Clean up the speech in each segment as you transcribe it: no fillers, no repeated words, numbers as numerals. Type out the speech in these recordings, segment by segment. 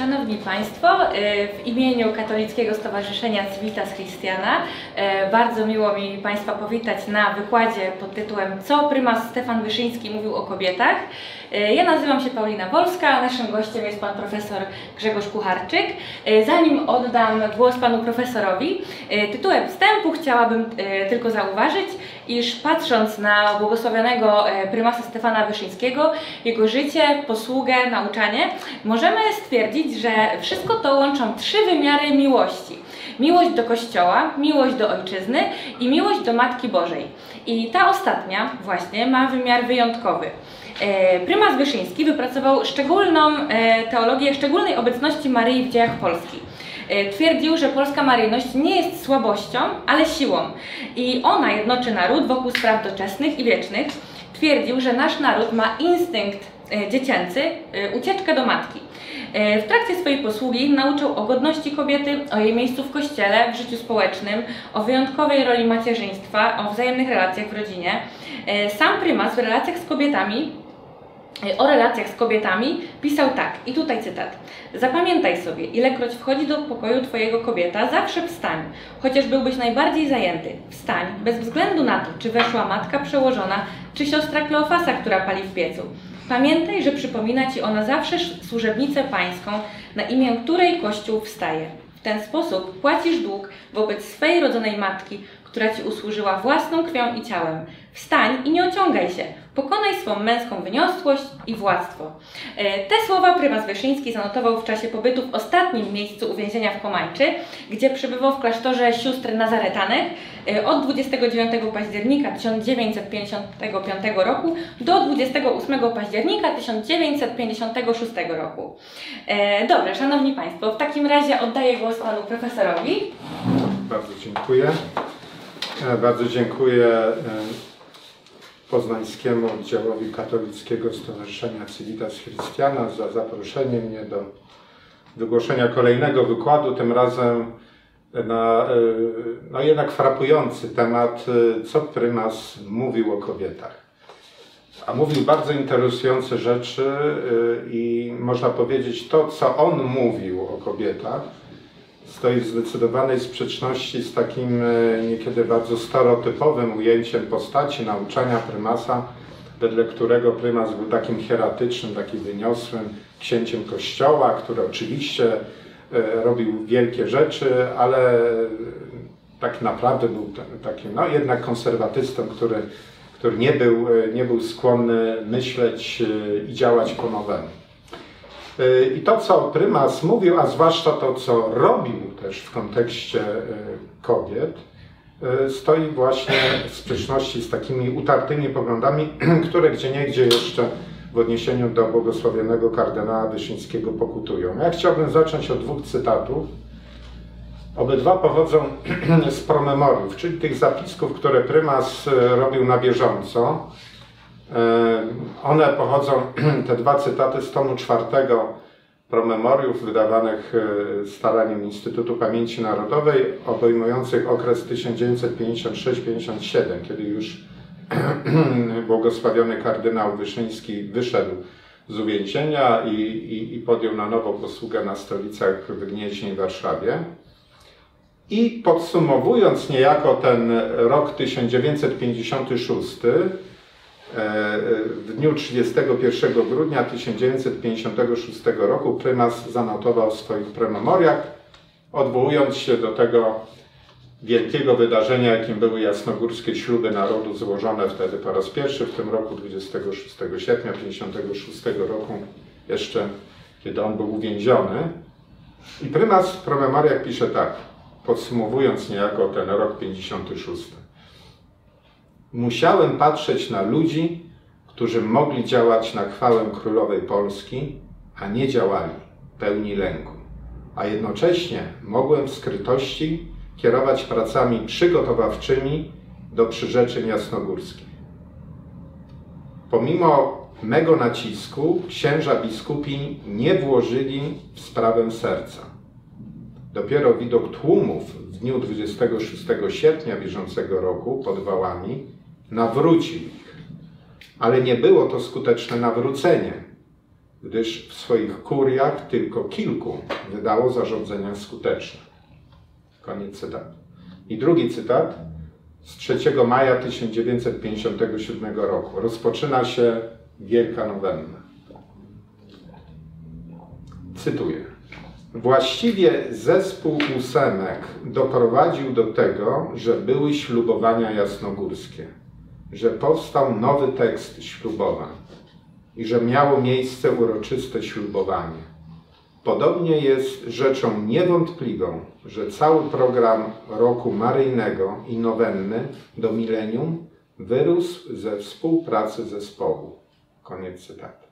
Szanowni Państwo, w imieniu Katolickiego Stowarzyszenia Civitas Christiana bardzo miło mi Państwa powitać na wykładzie pod tytułem Co prymas Stefan Wyszyński mówił o kobietach. Ja nazywam się Paulina Wolska, a naszym gościem jest Pan Profesor Grzegorz Kucharczyk. Zanim oddam głos Panu Profesorowi, tytułem wstępu chciałabym tylko zauważyć, iż patrząc na błogosławionego prymasa Stefana Wyszyńskiego, jego życie, posługę, nauczanie, możemy stwierdzić, że wszystko to łączą trzy wymiary miłości. Miłość do Kościoła, miłość do Ojczyzny i miłość do Matki Bożej. I ta ostatnia właśnie ma wymiar wyjątkowy. Prymas Wyszyński wypracował szczególną teologię szczególnej obecności Maryi w dziejach Polski. Twierdził, że polska maryjność nie jest słabością, ale siłą i ona jednoczy naród wokół spraw doczesnych i wiecznych. Twierdził, że nasz naród ma instynkt dziecięcy, ucieczkę do matki. W trakcie swojej posługi nauczał o godności kobiety, o jej miejscu w Kościele, w życiu społecznym, o wyjątkowej roli macierzyństwa, o wzajemnych relacjach w rodzinie. Sam prymas o relacjach z kobietami pisał tak, i tutaj cytat: zapamiętaj sobie, ilekroć wchodzi do pokoju twojego kobieta, zawsze wstań, chociaż byłbyś najbardziej zajęty. Wstań, bez względu na to, czy weszła matka przełożona, czy siostra Kleofasa, która pali w piecu. Pamiętaj, że przypomina ci ona zawsze służebnicę pańską, na imię której Kościół wstaje. W ten sposób płacisz dług wobec swej rodzonej matki, która ci usłużyła własną krwią i ciałem. Wstań i nie ociągaj się. Pokonaj swą męską wyniosłość i władztwo. Te słowa prymas Wyszyński zanotował w czasie pobytu w ostatnim miejscu uwięzienia w Pomańczy, gdzie przebywał w klasztorze sióstr nazaretanek od 29 października 1955 roku do 28 października 1956 roku. Dobrze, Szanowni Państwo, w takim razie oddaję głos Panu Profesorowi. Bardzo dziękuję. Bardzo dziękuję Poznańskiemu Oddziałowi Katolickiego Stowarzyszenia Civitas Christiana za zaproszenie mnie do wygłoszenia kolejnego wykładu, tym razem na jednak frapujący temat, co prymas mówił o kobietach. A mówił bardzo interesujące rzeczy i można powiedzieć, to co on mówił o kobietach stoi w zdecydowanej sprzeczności z takim niekiedy bardzo stereotypowym ujęciem postaci nauczania prymasa, wedle którego prymas był takim hieratycznym, takim wyniosłym księciem Kościoła, który oczywiście robił wielkie rzeczy, ale tak naprawdę był takim jednak konserwatystą, który nie był skłonny myśleć i działać po nowemu. I to, co prymas mówił, a zwłaszcza to, co robił też w kontekście kobiet, stoi właśnie w sprzeczności z takimi utartymi poglądami, które gdzieniegdzie jeszcze w odniesieniu do błogosławionego kardynała Wyszyńskiego pokutują. Ja chciałbym zacząć od dwóch cytatów. Obydwa pochodzą z promemoriów, czyli tych zapisków, które prymas robił na bieżąco. One pochodzą, te dwa cytaty, z tomu 4 promemoriów wydawanych staraniem Instytutu Pamięci Narodowej, obejmujących okres 1956-57, kiedy już błogosławiony kardynał Wyszyński wyszedł z uwięzienia i podjął na nowo posługę na stolicach w Gnieźnie i Warszawie. I podsumowując niejako ten rok 1956, w dniu 31 grudnia 1956 roku prymas zanotował w swoich promemoriach, odwołując się do tego wielkiego wydarzenia, jakim były jasnogórskie śluby narodu złożone wtedy po raz pierwszy, w tym roku 26 sierpnia 1956 roku, jeszcze kiedy on był uwięziony. I prymas w promemoriach pisze tak, podsumowując niejako ten rok 56. Musiałem patrzeć na ludzi, którzy mogli działać na chwałę królowej Polski, a nie działali, pełni lęku. A jednocześnie mogłem w skrytości kierować pracami przygotowawczymi do przyrzeczeń jasnogórskich. Pomimo mego nacisku księża biskupi nie włożyli w sprawę serca. Dopiero widok tłumów w dniu 26 sierpnia bieżącego roku pod wałami nawrócił ich. Ale nie było to skuteczne nawrócenie, gdyż w swoich kuriach tylko kilku wydało zarządzenia skuteczne. Koniec cytatu. I drugi cytat z 3 maja 1957 roku. Rozpoczyna się Wielka Nowenna. Cytuję. Właściwie zespół ósemek doprowadził do tego, że były ślubowania jasnogórskie, że powstał nowy tekst ślubowań i że miało miejsce uroczyste ślubowanie. Podobnie jest rzeczą niewątpliwą, że cały program roku maryjnego i nowenny do milenium wyrósł ze współpracy zespołu. Koniec cytatu.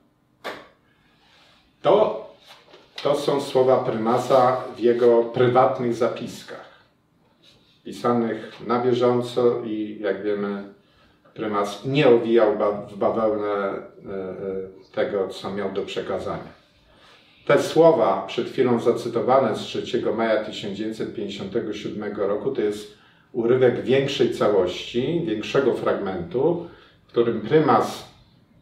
To są słowa prymasa w jego prywatnych zapiskach, pisanych na bieżąco i jak wiemy, prymas nie owijał w bawełnę tego, co miał do przekazania. Te słowa przed chwilą zacytowane z 3 maja 1957 roku to jest urywek większej całości, większego fragmentu, w którym prymas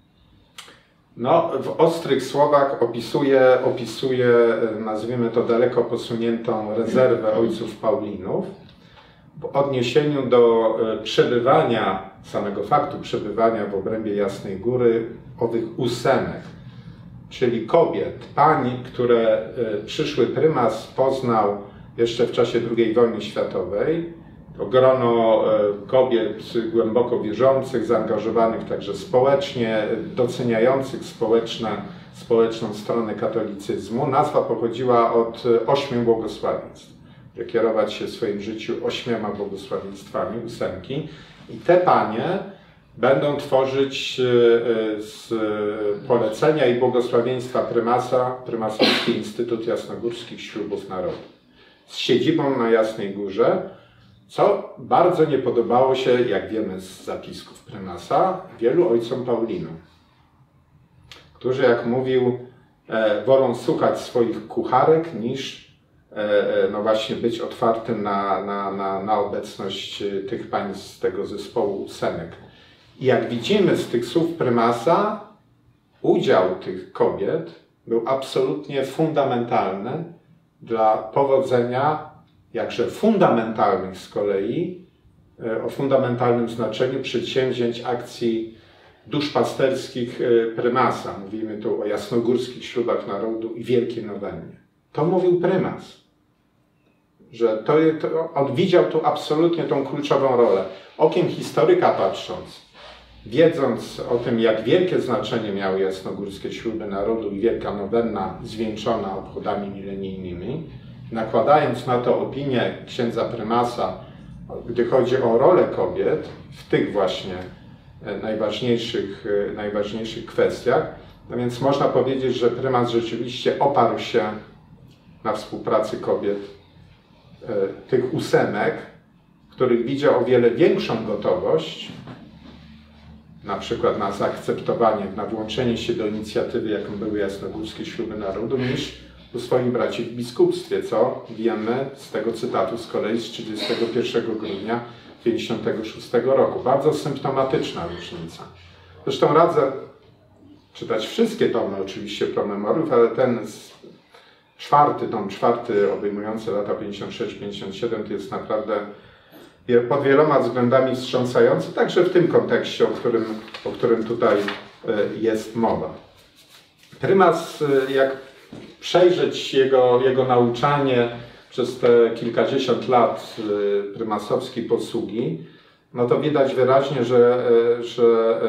w ostrych słowach opisuje, nazwijmy to daleko posuniętą rezerwę ojców Paulinów w odniesieniu do przebywania, samego faktu przebywania w obrębie Jasnej Góry owych ósemek, czyli kobiet, pań, które przyszły prymas poznał jeszcze w czasie II wojny światowej. To grono kobiet głęboko wierzących, zaangażowanych także społecznie, doceniających społeczną stronę katolicyzmu. Nazwa pochodziła od 8 błogosławieństw, że kierować się w swoim życiu 8 błogosławieństwami, ósemki. I te panie będą tworzyć z polecenia i błogosławieństwa Prymasowski Instytut Jasnogórskich Ślubów Narodu z siedzibą na Jasnej Górze, co bardzo nie podobało się, jak wiemy z zapisków prymasa, wielu ojcom Paulinom, którzy, jak mówił, wolą słuchać swoich kucharek niż właśnie być otwartym na obecność tych pań z tego zespołu ósemek. I jak widzimy z tych słów prymasa, udział tych kobiet był absolutnie fundamentalny dla powodzenia jakże fundamentalnych z kolei, o fundamentalnym znaczeniu przedsięwzięć akcji duszpasterskich prymasa. Mówimy tu o jasnogórskich ślubach narodu i Wielkiej Nowennie. To mówił prymas, że on widział tu absolutnie tą kluczową rolę. Okiem historyka patrząc, wiedząc o tym, jak wielkie znaczenie miały jasnogórskie śluby narodu i Wielka Nowenna zwieńczona obchodami milenijnymi, nakładając na to opinię księdza prymasa, gdy chodzi o rolę kobiet w tych właśnie najważniejszych kwestiach, no więc można powiedzieć, że prymas rzeczywiście oparł się na współpracy kobiet, tych ósemek, których widział o wiele większą gotowość, na przykład na zaakceptowanie, na włączenie się do inicjatywy, jaką były jasnogórskie śluby narodu, niż u swoich braci w biskupstwie, co wiemy z tego cytatu z kolei z 31 grudnia 1956 roku. Bardzo symptomatyczna różnica. Zresztą radzę czytać wszystkie tomy oczywiście promemoriów, ale ten tom czwarty obejmujący lata 56-57 to jest naprawdę pod wieloma względami wstrząsający, także w tym kontekście, o którym tutaj jest mowa. Prymas, jak przejrzeć jego nauczanie przez te kilkadziesiąt lat prymasowskiej posługi, no to widać wyraźnie, że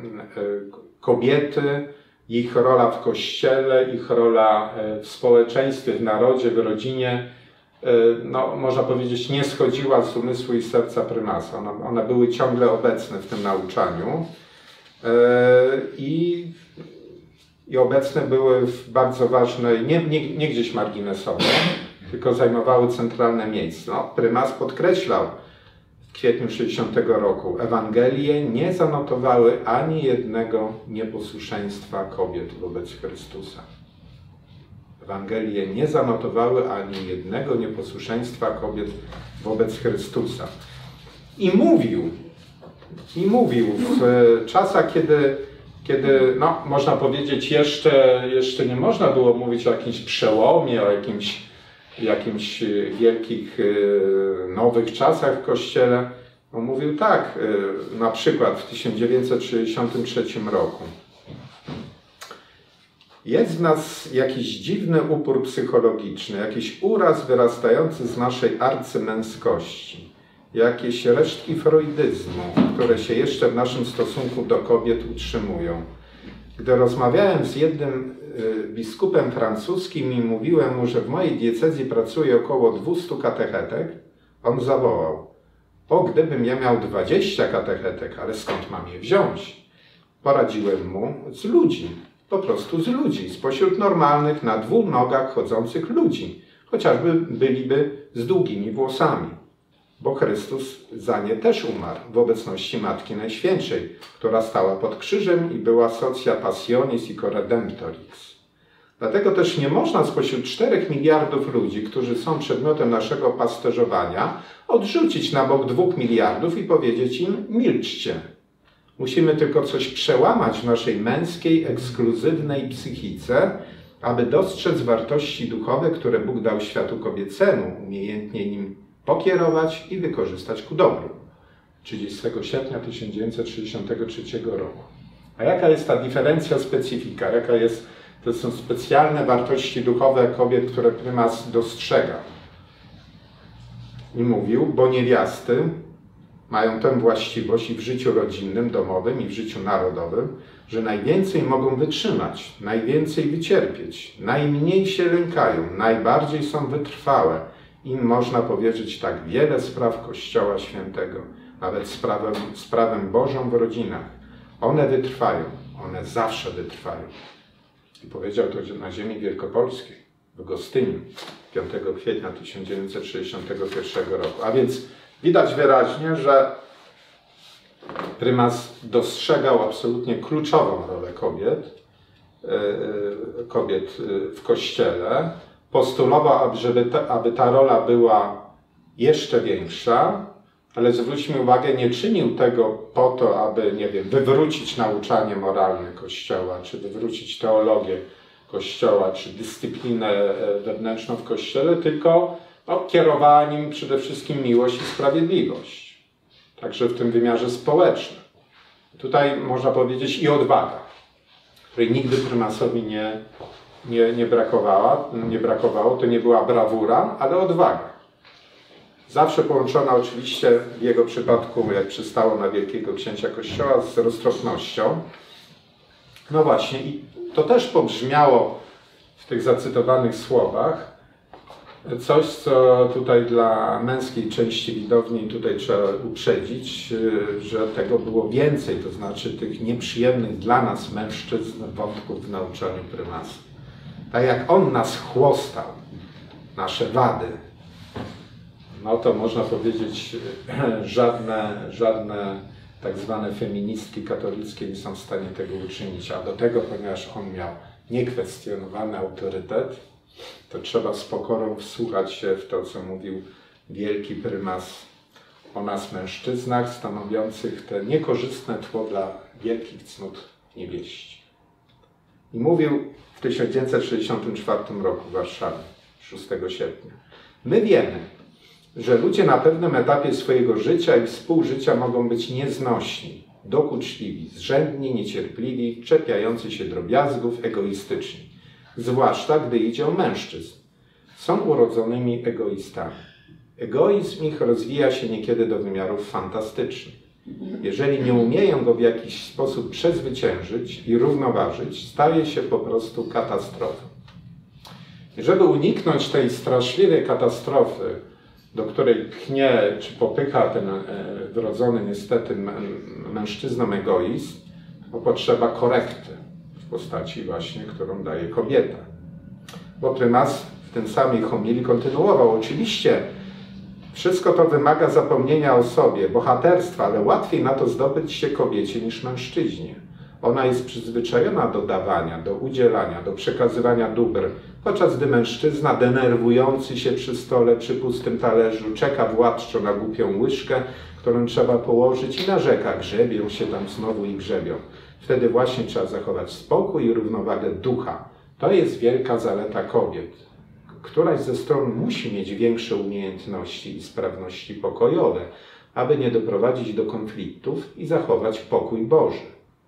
kobiety, ich rola w kościele, ich rola w społeczeństwie, w narodzie, w rodzinie, no, można powiedzieć, nie schodziła z umysłu i serca prymasa. One były ciągle obecne w tym nauczaniu i obecne były w bardzo ważnej, nie gdzieś marginesowo, tylko zajmowały centralne miejsce. No, prymas podkreślał w kwietniu 60 roku, Ewangelie nie zanotowały ani jednego nieposłuszeństwa kobiet wobec Chrystusa. Ewangelie nie zanotowały ani jednego nieposłuszeństwa kobiet wobec Chrystusa. I mówił w czasach, kiedy, no, można powiedzieć, jeszcze nie można było mówić o jakimś przełomie, o jakimś wielkich nowych czasach w Kościele. On mówił tak, na przykład w 1963 roku. Jest w nas jakiś dziwny upór psychologiczny, jakiś uraz wyrastający z naszej arcymęskości, jakieś resztki freudyzmu, które się jeszcze w naszym stosunku do kobiet utrzymują. Gdy rozmawiałem z jednym biskupem francuskim i mówiłem mu, że w mojej diecezji pracuje około 200 katechetek, on zawołał: o, gdybym ja miał 20 katechetek, ale skąd mam je wziąć? Poradziłem mu: z ludzi, po prostu z ludzi, spośród normalnych, na 2 nogach chodzących ludzi, chociażby byliby z długimi włosami. Bo Chrystus za nie też umarł w obecności Matki Najświętszej, która stała pod krzyżem i była socia passionis i redemptorix. Dlatego też nie można spośród 4 miliardów ludzi, którzy są przedmiotem naszego pasterzowania, odrzucić na bok 2 miliardów i powiedzieć im: milczcie. Musimy tylko coś przełamać w naszej męskiej, ekskluzywnej psychice, aby dostrzec wartości duchowe, które Bóg dał światu kobiecemu, umiejętnie nim pokierować i wykorzystać ku dobru. 30 sierpnia 1963 roku. A jaka jest ta diferencja, specyfika? To są specjalne wartości duchowe kobiet, które prymas dostrzega. I mówił, bo niewiasty mają tę właściwość i w życiu rodzinnym, domowym, i w życiu narodowym, że najwięcej mogą wytrzymać, najwięcej wycierpieć, najmniej się lękają, najbardziej są wytrwałe. Im można powierzyć tak wiele spraw Kościoła Świętego, nawet sprawę Bożą w rodzinach. One wytrwają, one zawsze wytrwają. I powiedział to na ziemi wielkopolskiej, w Gostyniu, 5 kwietnia 1961 roku. A więc widać wyraźnie, że prymas dostrzegał absolutnie kluczową rolę kobiet w Kościele. Postulował, aby ta rola była jeszcze większa, ale zwróćmy uwagę, nie czynił tego po to, aby, nie wiem, wywrócić nauczanie moralne Kościoła, czy wywrócić teologię Kościoła, czy dyscyplinę wewnętrzną w Kościele, tylko kierowała nim przede wszystkim miłość i sprawiedliwość. Także w tym wymiarze społecznym. Tutaj można powiedzieć i odwaga, której nigdy prymasowi nie brakowało. To nie była brawura, ale odwaga. Zawsze połączona oczywiście w jego przypadku, jak przystało na wielkiego księcia Kościoła, z roztropnością. No właśnie, i to też pobrzmiało w tych zacytowanych słowach. Coś, co tutaj dla męskiej części widowni tutaj trzeba uprzedzić, że tego było więcej, to znaczy tych nieprzyjemnych dla nas mężczyzn wątków w nauczaniu prymasa. Tak jak on nas chłostał, nasze wady, no to można powiedzieć, żadne tak zwane feministki katolickie nie są w stanie tego uczynić. A do tego, ponieważ on miał niekwestionowany autorytet, to trzeba z pokorą wsłuchać się w to, co mówił wielki prymas o nas mężczyznach, stanowiących te niekorzystne tło dla wielkich cnót niewieści. I mówił w 1964 roku w Warszawie, 6 sierpnia. My wiemy, że ludzie na pewnym etapie swojego życia i współżycia mogą być nieznośni, dokuczliwi, zrzędni, niecierpliwi, czepiający się drobiazgów, egoistyczni. Zwłaszcza gdy idzie o mężczyzn. Są urodzonymi egoistami. Egoizm ich rozwija się niekiedy do wymiarów fantastycznych. Jeżeli nie umieją go w jakiś sposób przezwyciężyć i równoważyć, staje się po prostu katastrofą. I żeby uniknąć tej straszliwej katastrofy, do której pchnie czy popycha ten wrodzony niestety mężczyznom egoizm, to potrzeba korekty w postaci właśnie, którą daje kobieta. Bo prymas w tym samej homilii kontynuował. Oczywiście wszystko to wymaga zapomnienia o sobie, bohaterstwa, ale łatwiej na to zdobyć się kobiecie niż mężczyźnie. Ona jest przyzwyczajona do dawania, do udzielania, do przekazywania dóbr, podczas gdy mężczyzna denerwujący się przy stole, przy pustym talerzu, czeka władczo na głupią łyżkę, którą trzeba położyć i narzeka, grzebią się tam znowu i grzebią. Wtedy właśnie trzeba zachować spokój i równowagę ducha. To jest wielka zaleta kobiet. Któraś ze stron musi mieć większe umiejętności i sprawności pokojowe, aby nie doprowadzić do konfliktów i zachować pokój Boży.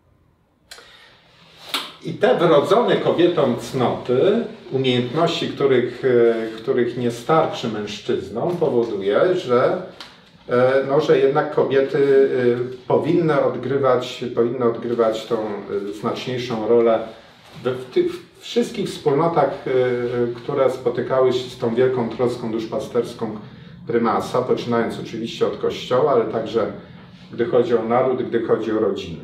I te wrodzone kobietom cnoty, umiejętności, których nie starczy mężczyznom, powoduje, że jednak kobiety powinny odgrywać tą znaczniejszą rolę w tych wszystkich wspólnotach, które spotykały się z tą wielką troską duszpasterską prymasa, poczynając oczywiście od Kościoła, ale także gdy chodzi o naród, gdy chodzi o rodziny.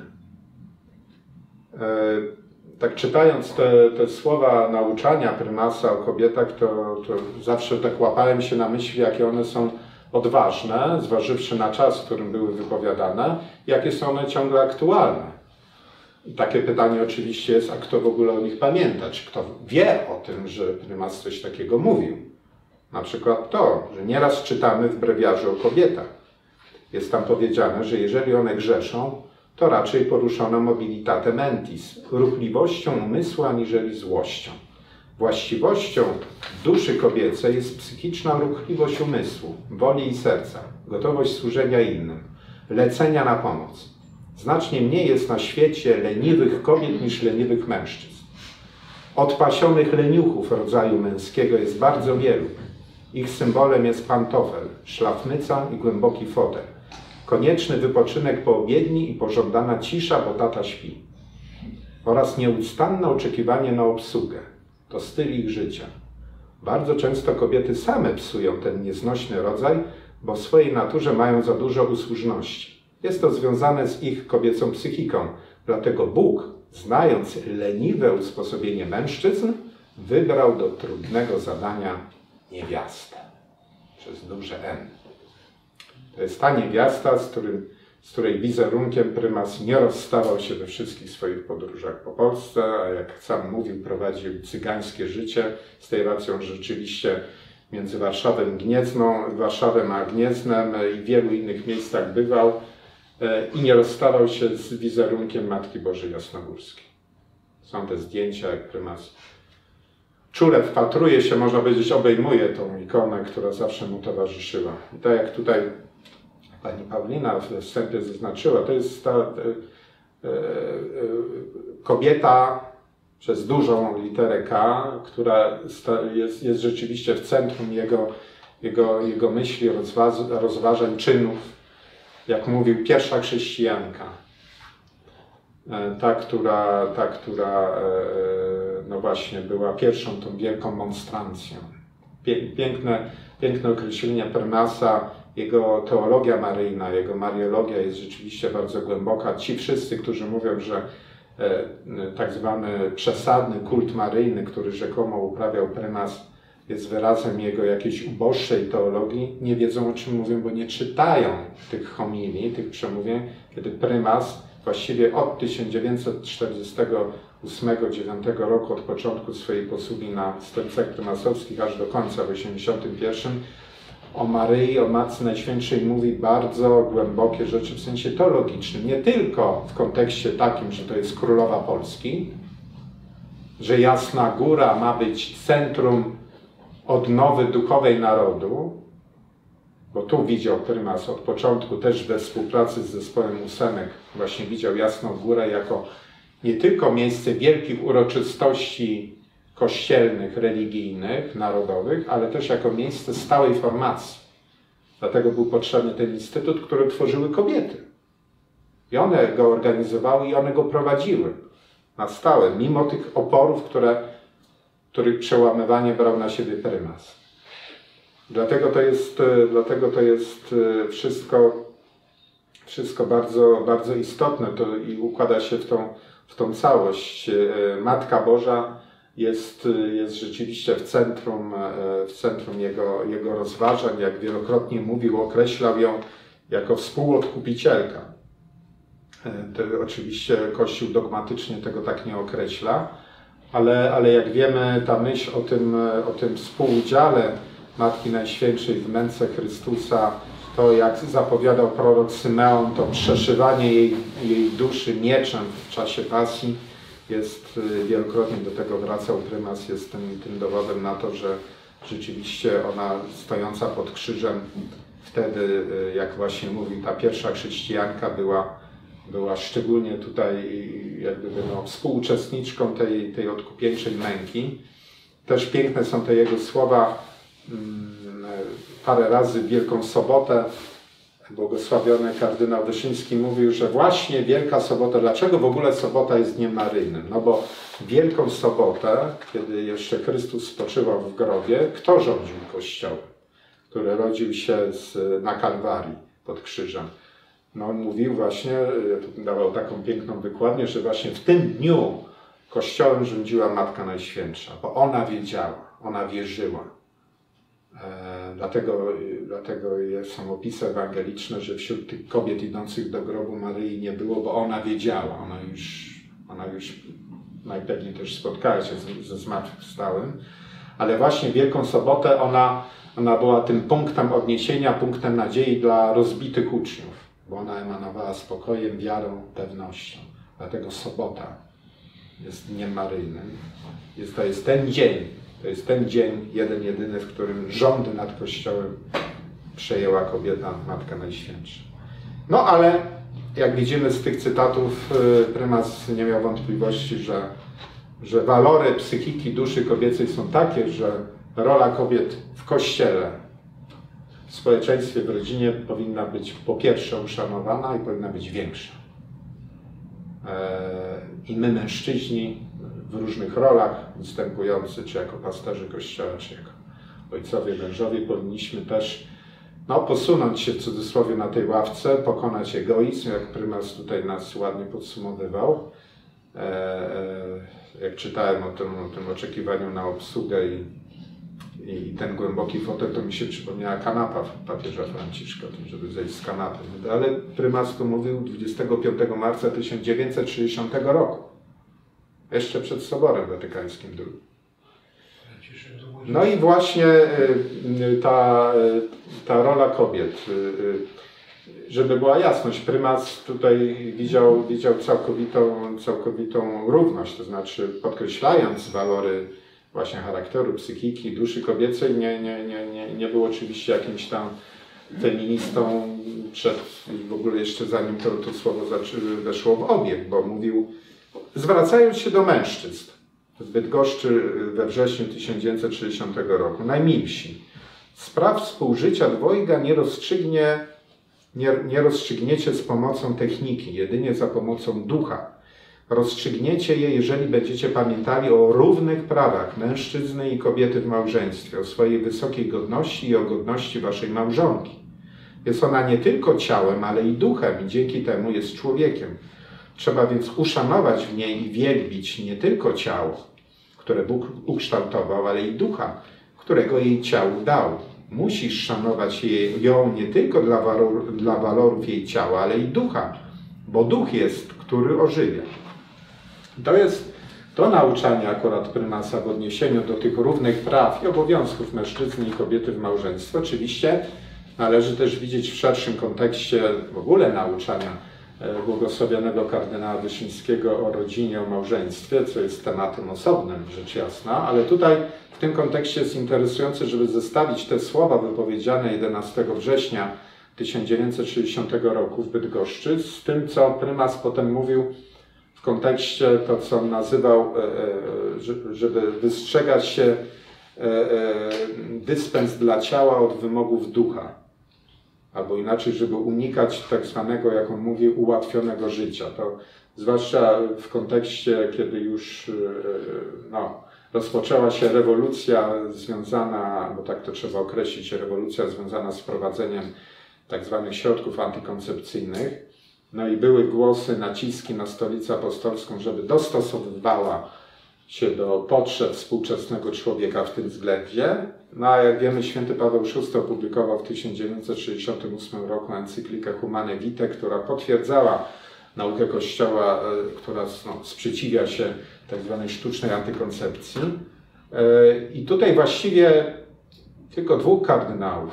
Tak czytając te słowa nauczania prymasa o kobietach, to zawsze tak łapałem się na myśli, jakie one są odważne, zważywszy na czas, w którym były wypowiadane, jakie są one ciągle aktualne. I takie pytanie oczywiście jest, a kto w ogóle o nich pamięta? Czy kto wie o tym, że prymas coś takiego mówił? Na przykład to, że nieraz czytamy w brewiarzu o kobietach. Jest tam powiedziane, że jeżeli one grzeszą, to raczej poruszono mobilitate mentis, ruchliwością umysłu aniżeli złością. Właściwością duszy kobiecej jest psychiczna ruchliwość umysłu, woli i serca, gotowość służenia innym, lecenia na pomoc. Znacznie mniej jest na świecie leniwych kobiet niż leniwych mężczyzn. Odpasionych leniuchów rodzaju męskiego jest bardzo wielu. Ich symbolem jest pantofel, szlafmyca i głęboki fotel. Konieczny wypoczynek po obiedni i pożądana cisza, bo tata śpi. Oraz nieustanne oczekiwanie na obsługę. To styl ich życia. Bardzo często kobiety same psują ten nieznośny rodzaj, bo w swojej naturze mają za dużo usłużności. Jest to związane z ich kobiecą psychiką. Dlatego Bóg, znając leniwe usposobienie mężczyzn, wybrał do trudnego zadania niewiastę. Przez duże N. To jest ta niewiasta, z której wizerunkiem prymas nie rozstawał się we wszystkich swoich podróżach po Polsce, a jak sam mówił, prowadził cygańskie życie, z tej racją, że rzeczywiście między Warszawą a Gnieznem i w wielu innych miejscach bywał i nie rozstawał się z wizerunkiem Matki Bożej Jasnogórskiej. Są te zdjęcia, jak prymas czule wpatruje się, można powiedzieć, obejmuje tą ikonę, która zawsze mu towarzyszyła. I tak jak tutaj pani Paulina we wstępie zaznaczyła, to jest ta kobieta przez dużą literę K, która jest rzeczywiście w centrum jego myśli, rozważań, czynów. Jak mówił, pierwsza chrześcijanka. Ta, która no właśnie była pierwszą tą wielką monstrancją. Piękne określenie prymasa, jego teologia maryjna, jego mariologia jest rzeczywiście bardzo głęboka. Ci wszyscy, którzy mówią, że tak zwany przesadny kult maryjny, który rzekomo uprawiał prymas, jest wyrazem jego jakiejś uboższej teologii, nie wiedzą, o czym mówią, bo nie czytają tych homilii, tych przemówień, kiedy prymas właściwie od 1948-1949 roku, od początku swojej posługi na stolicach prymasowskich, aż do końca w 1981, o Maryi, o Matce Najświętszej mówi bardzo głębokie rzeczy w sensie teologicznym. Nie tylko w kontekście takim, że to jest królowa Polski, że Jasna Góra ma być centrum odnowy duchowej narodu, bo tu widział prymas od początku też we współpracy z zespołem ósemek, właśnie widział Jasną Górę jako nie tylko miejsce wielkich uroczystości kościelnych, religijnych, narodowych, ale też jako miejsce stałej formacji. Dlatego był potrzebny ten instytut, który tworzyły kobiety. I one go organizowały i one go prowadziły na stałe, mimo tych oporów, których przełamywanie brał na siebie prymas. Dlatego to jest wszystko bardzo, bardzo istotne i układa się w tą całość. Matka Boża jest rzeczywiście w centrum jego rozważań, jak wielokrotnie mówił, określał ją jako współodkupicielka. Oczywiście Kościół dogmatycznie tego tak nie określa, ale jak wiemy, ta myśl o tym współudziale Matki Najświętszej w męce Chrystusa, to jak zapowiadał prorok Symeon, to przeszywanie jej duszy mieczem w czasie pasji, jest wielokrotnie do tego wracał prymas, jest tym dowodem na to, że rzeczywiście ona stojąca pod krzyżem wtedy, jak właśnie mówił, ta pierwsza chrześcijanka była szczególnie tutaj jak gdyby współuczestniczką tej odkupieńczej męki. Też piękne są te jego słowa. Parę razy w Wielką Sobotę błogosławiony kardynał Wyszyński mówił, że właśnie Wielka Sobota, dlaczego w ogóle sobota jest dniem maryjnym? No bo Wielką Sobotę, kiedy jeszcze Chrystus spoczywał w grobie, kto rządził Kościołem, który rodził się na Kalwarii pod krzyżem? No on mówił właśnie, dawał taką piękną wykładnię, że właśnie w tym dniu Kościołem rządziła Matka Najświętsza, bo ona wiedziała, ona wierzyła. Dlatego są opisy ewangeliczne, że wśród tych kobiet idących do grobu Maryi nie było, bo ona wiedziała, ona już najpewniej też spotkała się ze zmartwychwstałym, ale właśnie Wielką Sobotę ona była tym punktem odniesienia, punktem nadziei dla rozbitych uczniów, bo ona emanowała spokojem, wiarą, pewnością. Dlatego sobota jest dniem maryjnym. To jest ten dzień, jeden jedyny, w którym rządy nad Kościołem przejęła kobieta, Matka Najświętsza. No ale jak widzimy z tych cytatów, prymas nie miał wątpliwości, że walory psychiki duszy kobiecej są takie, że rola kobiet w Kościele, w społeczeństwie, w rodzinie powinna być po pierwsze uszanowana i powinna być większa. I my, mężczyźni, w różnych rolach występujący, czy jako pasterze Kościoła, czy jako ojcowie, mężowie, powinniśmy też posunąć się w cudzysłowie na tej ławce, pokonać egoizm, jak prymas tutaj nas ładnie podsumowywał. Jak czytałem o tym oczekiwaniu na obsługę i ten głęboki fotel, to mi się przypomniała kanapa papieża Franciszka, żeby zejść z kanapy. Ale prymas tu mówił 25 marca 1960 roku. Jeszcze przed Soborem Watykańskim II. No i właśnie ta rola kobiet. Żeby była jasność, prymas tutaj widział całkowitą równość, to znaczy podkreślając walory właśnie charakteru, psychiki, duszy kobiecej, nie był oczywiście jakimś tam feministą w ogóle jeszcze zanim to słowo weszło w obieg, bo mówił, zwracając się do mężczyzn w Bydgoszczy we wrześniu 1960 roku, najmilsi, spraw współżycia dwojga nie rozstrzygniecie z pomocą techniki, jedynie za pomocą ducha. Rozstrzygniecie je, jeżeli będziecie pamiętali o równych prawach mężczyzny i kobiety w małżeństwie, o swojej wysokiej godności i o godności waszej małżonki. Jest ona nie tylko ciałem, ale i duchem i dzięki temu jest człowiekiem. Trzeba więc uszanować w niej i wielbić nie tylko ciało, które Bóg ukształtował, ale i ducha, którego jej ciału dał. Musisz szanować ją nie tylko dla walorów jej ciała, ale i ducha, bo duch jest, który ożywia. To jest to nauczanie akurat prymasa w odniesieniu do tych równych praw i obowiązków mężczyzny i kobiety w małżeństwie. Oczywiście należy też widzieć w szerszym kontekście w ogóle nauczania błogosławionego kardynała Wyszyńskiego o rodzinie, o małżeństwie, co jest tematem osobnym, rzecz jasna, ale tutaj w tym kontekście jest interesujące, żeby zestawić te słowa wypowiedziane 11 września 1960 roku w Bydgoszczy z tym, co prymas potem mówił w kontekście to, co on nazywał, żeby wystrzegać się dyspens dla ciała od wymogów ducha. Albo inaczej, żeby unikać tak zwanego, jak on mówi, ułatwionego życia. To zwłaszcza w kontekście, kiedy już rozpoczęła się rewolucja związana, bo tak to trzeba określić, rewolucja związana z wprowadzeniem tak zwanych środków antykoncepcyjnych. No i były głosy, naciski na Stolicę Apostolską, żeby dostosowywała się do potrzeb współczesnego człowieka w tym względzie. No a jak wiemy, święty Paweł VI opublikował w 1968 roku encyklikę Humane Vitae, która potwierdzała naukę Kościoła, która sprzeciwia się tak zwanej sztucznej antykoncepcji. I tutaj właściwie tylko 2 kardynałów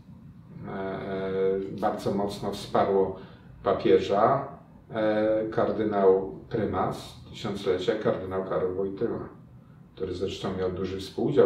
bardzo mocno wsparło papieża. Kardynał prymas tysiąclecia, kardynał Karol Wojtyła, który zresztą miał duży współudział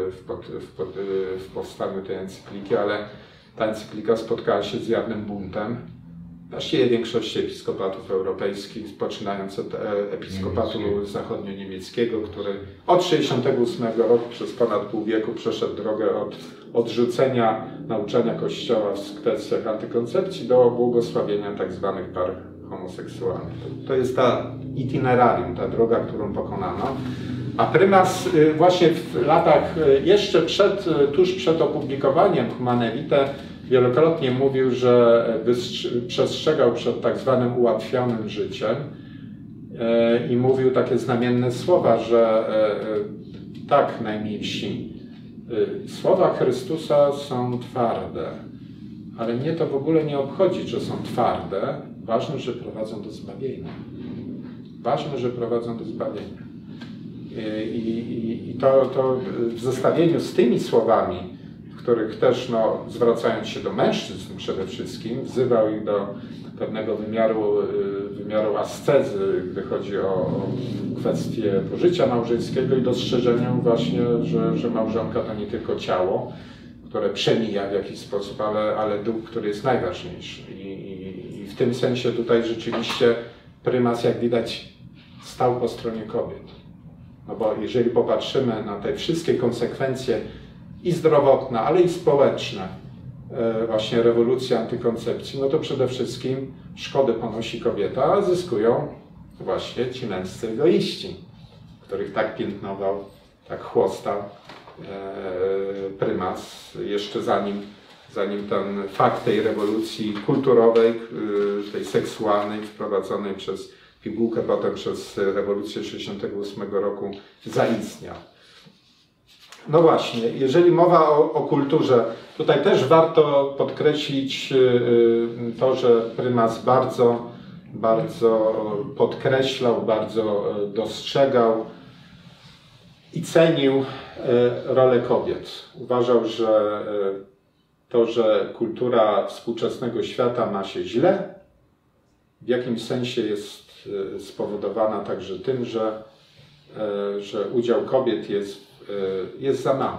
w powstaniu tej encykliki, ale ta encyklika spotkała się z jawnym buntem właściwie większości episkopatów europejskich, poczynając od episkopatu zachodnio-niemieckiego, który od 1968 roku przez ponad pół wieku przeszedł drogę od odrzucenia nauczania Kościoła w kwestiach antykoncepcji do błogosławienia tzw. par homoseksualnych. To jest ta itinerarium, ta droga, którą pokonano. A prymas właśnie w latach jeszcze tuż przed opublikowaniem Humanae Vitae wielokrotnie mówił, że przestrzegał przed tak zwanym ułatwionym życiem i mówił takie znamienne słowa, że tak, najmilsi, słowa Chrystusa są twarde, ale mnie to w ogóle nie obchodzi, że są twarde. Ważne, że prowadzą do zbawienia. Ważne, że prowadzą do zbawienia. I to w zestawieniu z tymi słowami, w których też, zwracając się do mężczyzn przede wszystkim, wzywał ich do pewnego wymiaru ascezy, gdy chodzi o kwestię pożycia małżeńskiego i dostrzeżeniu właśnie, że małżonka to nie tylko ciało, które przemija w jakiś sposób, ale duch, który jest najważniejszy. I w tym sensie tutaj rzeczywiście prymas, jak widać, stał po stronie kobiet. No bo jeżeli popatrzymy na te wszystkie konsekwencje i zdrowotne, ale i społeczne właśnie rewolucji antykoncepcji, no to przede wszystkim szkody ponosi kobieta, a zyskują właśnie ci męscy egoiści, których tak piętnował, tak chłostał prymas, jeszcze zanim ten fakt tej rewolucji kulturowej, tej seksualnej, wprowadzonej przez pigułkę potem przez rewolucję 1968 roku zaistniał. No właśnie, jeżeli mowa o kulturze, tutaj też warto podkreślić to, że prymas bardzo podkreślał, bardzo dostrzegał i cenił rolę kobiet. Uważał, że to, że kultura współczesnego świata ma się źle, w jakimś sensie jest spowodowana także tym, że udział kobiet jest za mały.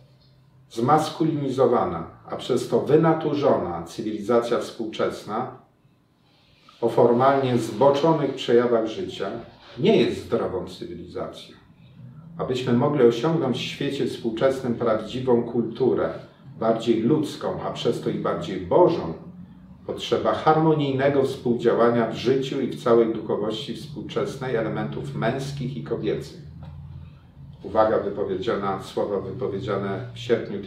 Zmaskulinizowana, a przez to wynaturzona cywilizacja współczesna o formalnie zboczonych przejawach życia nie jest zdrową cywilizacją. Abyśmy mogli osiągnąć w świecie współczesnym prawdziwą kulturę, bardziej ludzką, a przez to i bardziej Bożą, potrzeba harmonijnego współdziałania w życiu i w całej duchowości współczesnej elementów męskich i kobiecych. Uwaga wypowiedziana, słowa wypowiedziane w sierpniu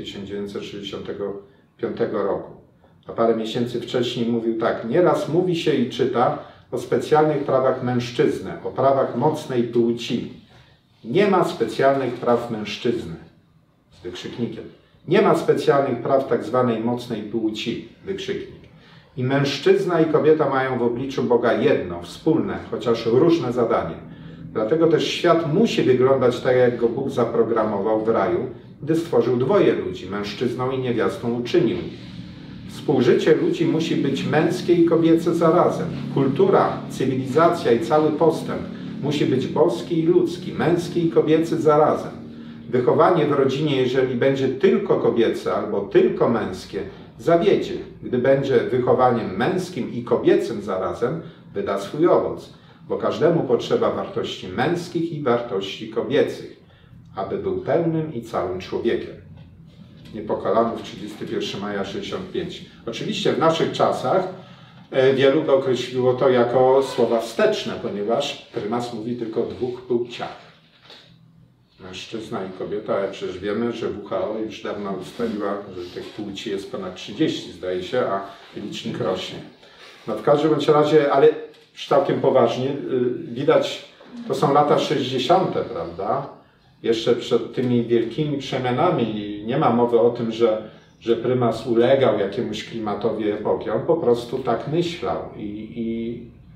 1965 roku. A parę miesięcy wcześniej mówił tak: nieraz mówi się i czyta o specjalnych prawach mężczyzny, o prawach mocnej płci. Nie ma specjalnych praw mężczyzny. Z wykrzyknikiem. Nie ma specjalnych praw tak zwanej mocnej płci. Wykrzyknik. I mężczyzna i kobieta mają w obliczu Boga jedno, wspólne, chociaż różne zadanie. Dlatego też świat musi wyglądać tak, jak go Bóg zaprogramował w raju, gdy stworzył dwoje ludzi, mężczyzną i niewiastą uczynił. Współżycie ludzi musi być męskie i kobiece zarazem. Kultura, cywilizacja i cały postęp musi być boski i ludzki, męski i kobiecy zarazem. Wychowanie w rodzinie, jeżeli będzie tylko kobiece albo tylko męskie, zawiedzie. Gdy będzie wychowaniem męskim i kobiecym zarazem, wyda swój owoc, bo każdemu potrzeba wartości męskich i wartości kobiecych, aby był pełnym i całym człowiekiem. Niepokalanów, 31 maja 65. Oczywiście w naszych czasach wielu by określiło to jako słowa wsteczne, ponieważ prymas mówi tylko o dwóch płciach. Mężczyzna i kobieta, ale przecież wiemy, że WHO już dawno ustaliła, że tych płci jest ponad 30, zdaje się, a licznik rośnie. No w każdym razie, ale już całkiem poważnie, widać, to są lata 60., prawda? Jeszcze przed tymi wielkimi przemianami nie ma mowy o tym, że prymas ulegał jakiemuś klimatowi epoki. On po prostu tak myślał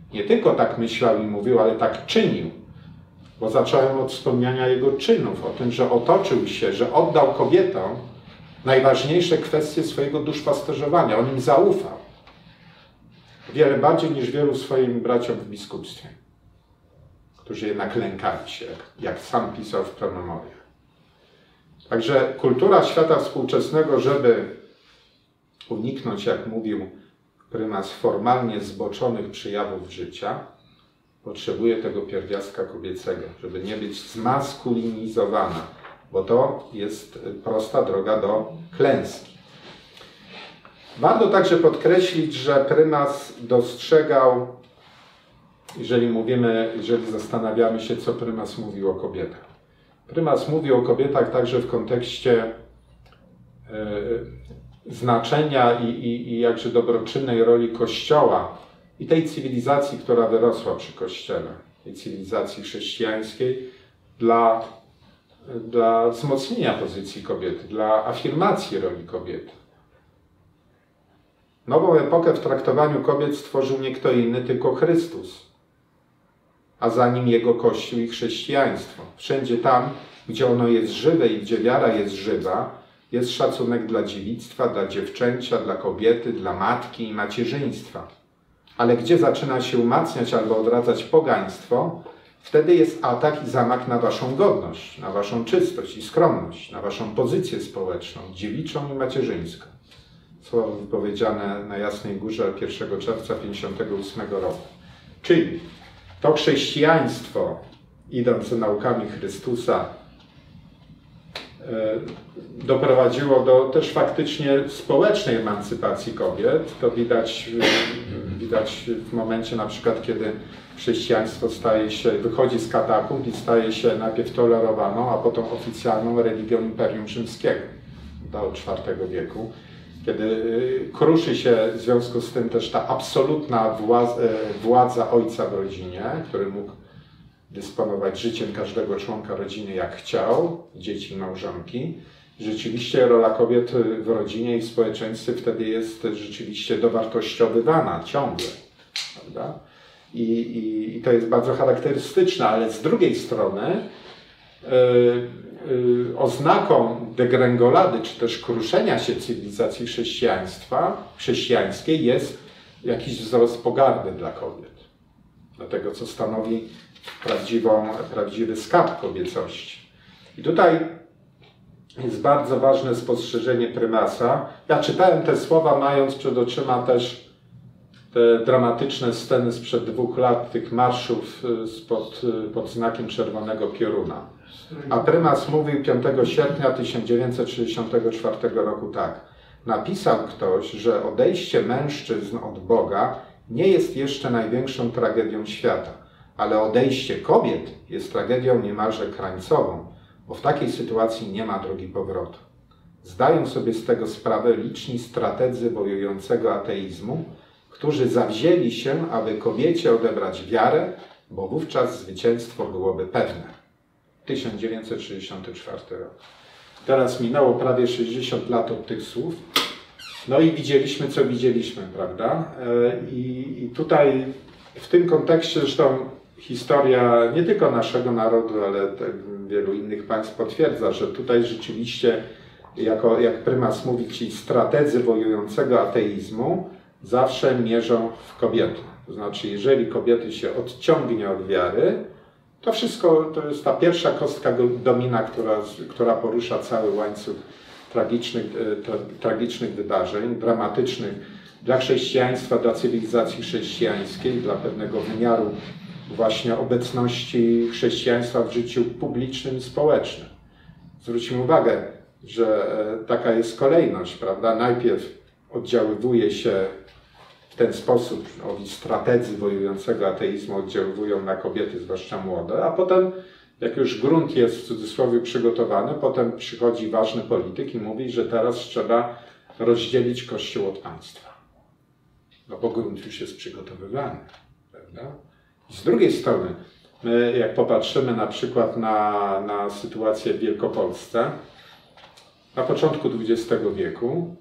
Nie tylko tak myślał i mówił, ale tak czynił. Bo zacząłem od wspomniania jego czynów, o tym, że otoczył się, że oddał kobietom najważniejsze kwestie swojego duszpasterzowania. On im zaufał. Wiele bardziej niż wielu swoim braciom w biskupstwie, którzy jednak lękali się, jak sam pisał w Promemoria. Także kultura świata współczesnego, żeby uniknąć, jak mówił prymas, formalnie zboczonych przejawów życia, potrzebuje tego pierwiastka kobiecego, żeby nie być zmaskulinizowana, bo to jest prosta droga do klęski. Warto także podkreślić, że prymas dostrzegał, jeżeli zastanawiamy się, co prymas mówił o kobietach. Prymas mówił o kobietach także w kontekście znaczenia i jakże dobroczynnej roli Kościoła i tej cywilizacji, która wyrosła przy Kościele, tej cywilizacji chrześcijańskiej, dla wzmocnienia pozycji kobiety, dla afirmacji roli kobiety. Nową epokę w traktowaniu kobiet stworzył nie kto inny, tylko Chrystus, a za nim Jego Kościół i chrześcijaństwo. Wszędzie tam, gdzie ono jest żywe i gdzie wiara jest żywa, jest szacunek dla dziewictwa, dla dziewczęcia, dla kobiety, dla matki i macierzyństwa. Ale gdzie zaczyna się umacniać albo odradzać pogaństwo, wtedy jest atak i zamach na waszą godność, na waszą czystość i skromność, na waszą pozycję społeczną, dziewiczą i macierzyńską. Słowa wypowiedziane na Jasnej Górze 1 czerwca 1958 roku. Czyli to chrześcijaństwo, idąc za naukami Chrystusa, doprowadziło do też faktycznie społecznej emancypacji kobiet. To widać w momencie na przykład, kiedy chrześcijaństwo wychodzi z katakumb i staje się najpierw tolerowaną, a potem oficjalną religią Imperium Rzymskiego do IV wieku. Kiedy kruszy się w związku z tym też ta absolutna władza ojca w rodzinie, który mógł dysponować życiem każdego członka rodziny jak chciał, dzieci i małżonki. Rzeczywiście rola kobiet w rodzinie i w społeczeństwie wtedy jest rzeczywiście dowartościowywana ciągle, prawda? I to jest bardzo charakterystyczne, ale z drugiej strony oznaką degrengolady, czy też kruszenia się cywilizacji chrześcijańskiej jest jakiś wzrost pogardy dla kobiet. Dlatego, co stanowi prawdziwy skarb kobiecości. I tutaj jest bardzo ważne spostrzeżenie prymasa. Ja czytałem te słowa, mając przed oczyma też te dramatyczne sceny sprzed 2 lat, tych marszów pod znakiem czerwonego pioruna. A prymas mówił 5 sierpnia 1964 roku tak. Napisał ktoś, że odejście mężczyzn od Boga nie jest jeszcze największą tragedią świata, ale odejście kobiet jest tragedią niemalże krańcową, bo w takiej sytuacji nie ma drogi powrotu. Zdają sobie z tego sprawę liczni strategzy wojującego ateizmu, którzy zawzięli się, aby kobiecie odebrać wiarę, bo wówczas zwycięstwo byłoby pewne. 1964 rok. Teraz minęło prawie 60 lat od tych słów. No i widzieliśmy, co widzieliśmy, prawda? I tutaj w tym kontekście zresztą historia nie tylko naszego narodu, ale wielu innych państw potwierdza, że tutaj rzeczywiście, jak prymas mówi, ci strategzy wojującego ateizmu zawsze mierzą w kobiety. To znaczy, jeżeli kobiety się odciągnie od wiary, to wszystko to jest ta pierwsza kostka domina, która porusza cały łańcuch tragicznych wydarzeń, dramatycznych dla chrześcijaństwa, dla cywilizacji chrześcijańskiej, dla pewnego wymiaru właśnie obecności chrześcijaństwa w życiu publicznym i społecznym. Zwróćmy uwagę, że taka jest kolejność, prawda? Najpierw oddziaływuje się w ten sposób, owi strategzy wojującego ateizmu oddziaływują na kobiety, zwłaszcza młode, a potem, jak już grunt jest w cudzysłowie przygotowany, potem przychodzi ważny polityk i mówi, że teraz trzeba rozdzielić Kościół od państwa. No bo grunt już jest przygotowywany, prawda? I z drugiej strony, my jak popatrzymy na przykład na sytuację w Wielkopolsce, na początku XX wieku,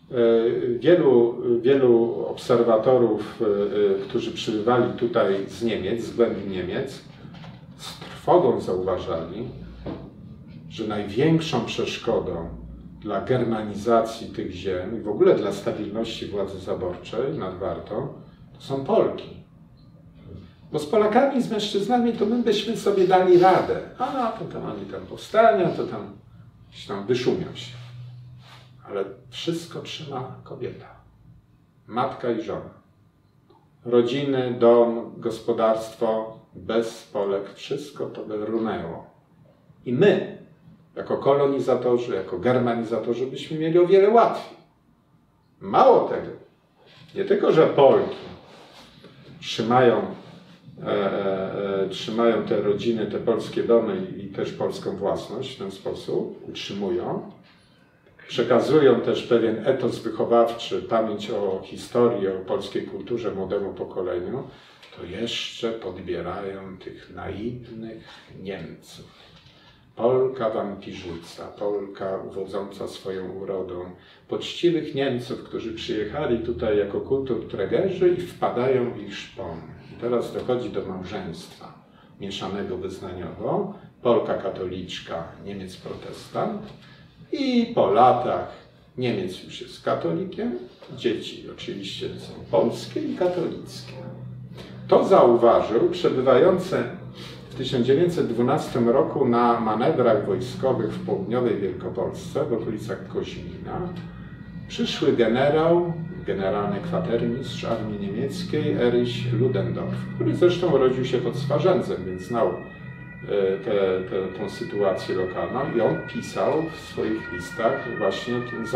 Wielu obserwatorów, którzy przybywali tutaj z Niemiec, z głębi Niemiec, z trwogą zauważali, że największą przeszkodą dla germanizacji tych ziem i w ogóle dla stabilności władzy zaborczej nad Wartą to są Polki. Bo z Polakami, z mężczyznami to my byśmy sobie dali radę. A, to tam oni tam powstania, to tam wyszumią się. Ale wszystko trzyma kobieta. Matka i żona. Rodziny, dom, gospodarstwo, bez Polek, wszystko to by runęło. I my, jako kolonizatorzy, jako germanizatorzy, byśmy mieli o wiele łatwiej. Mało tego, nie tylko, że Polki trzymają te rodziny, te polskie domy i też polską własność w ten sposób, utrzymują, przekazują też pewien etos wychowawczy, pamięć o historii, o polskiej kulturze młodemu pokoleniu, to jeszcze podbierają tych naiwnych Niemców. Polka wampirzyca, Polka uwodząca swoją urodą, poczciwych Niemców, którzy przyjechali tutaj jako kulturträgerzy i wpadają w ich szpon. I teraz dochodzi do małżeństwa mieszanego wyznaniowo, Polka katoliczka, Niemiec protestant i po latach Niemiec już jest katolikiem, dzieci oczywiście są polskie i katolickie. To zauważył przebywający w 1912 roku na manewrach wojskowych w południowej Wielkopolsce, w okolicach Koźmina, przyszły generał, generalny kwatermistrz armii niemieckiej Erich Ludendorff, który zresztą urodził się pod Swarzędzem, więc znał tę sytuację lokalną i on pisał w swoich listach właśnie tę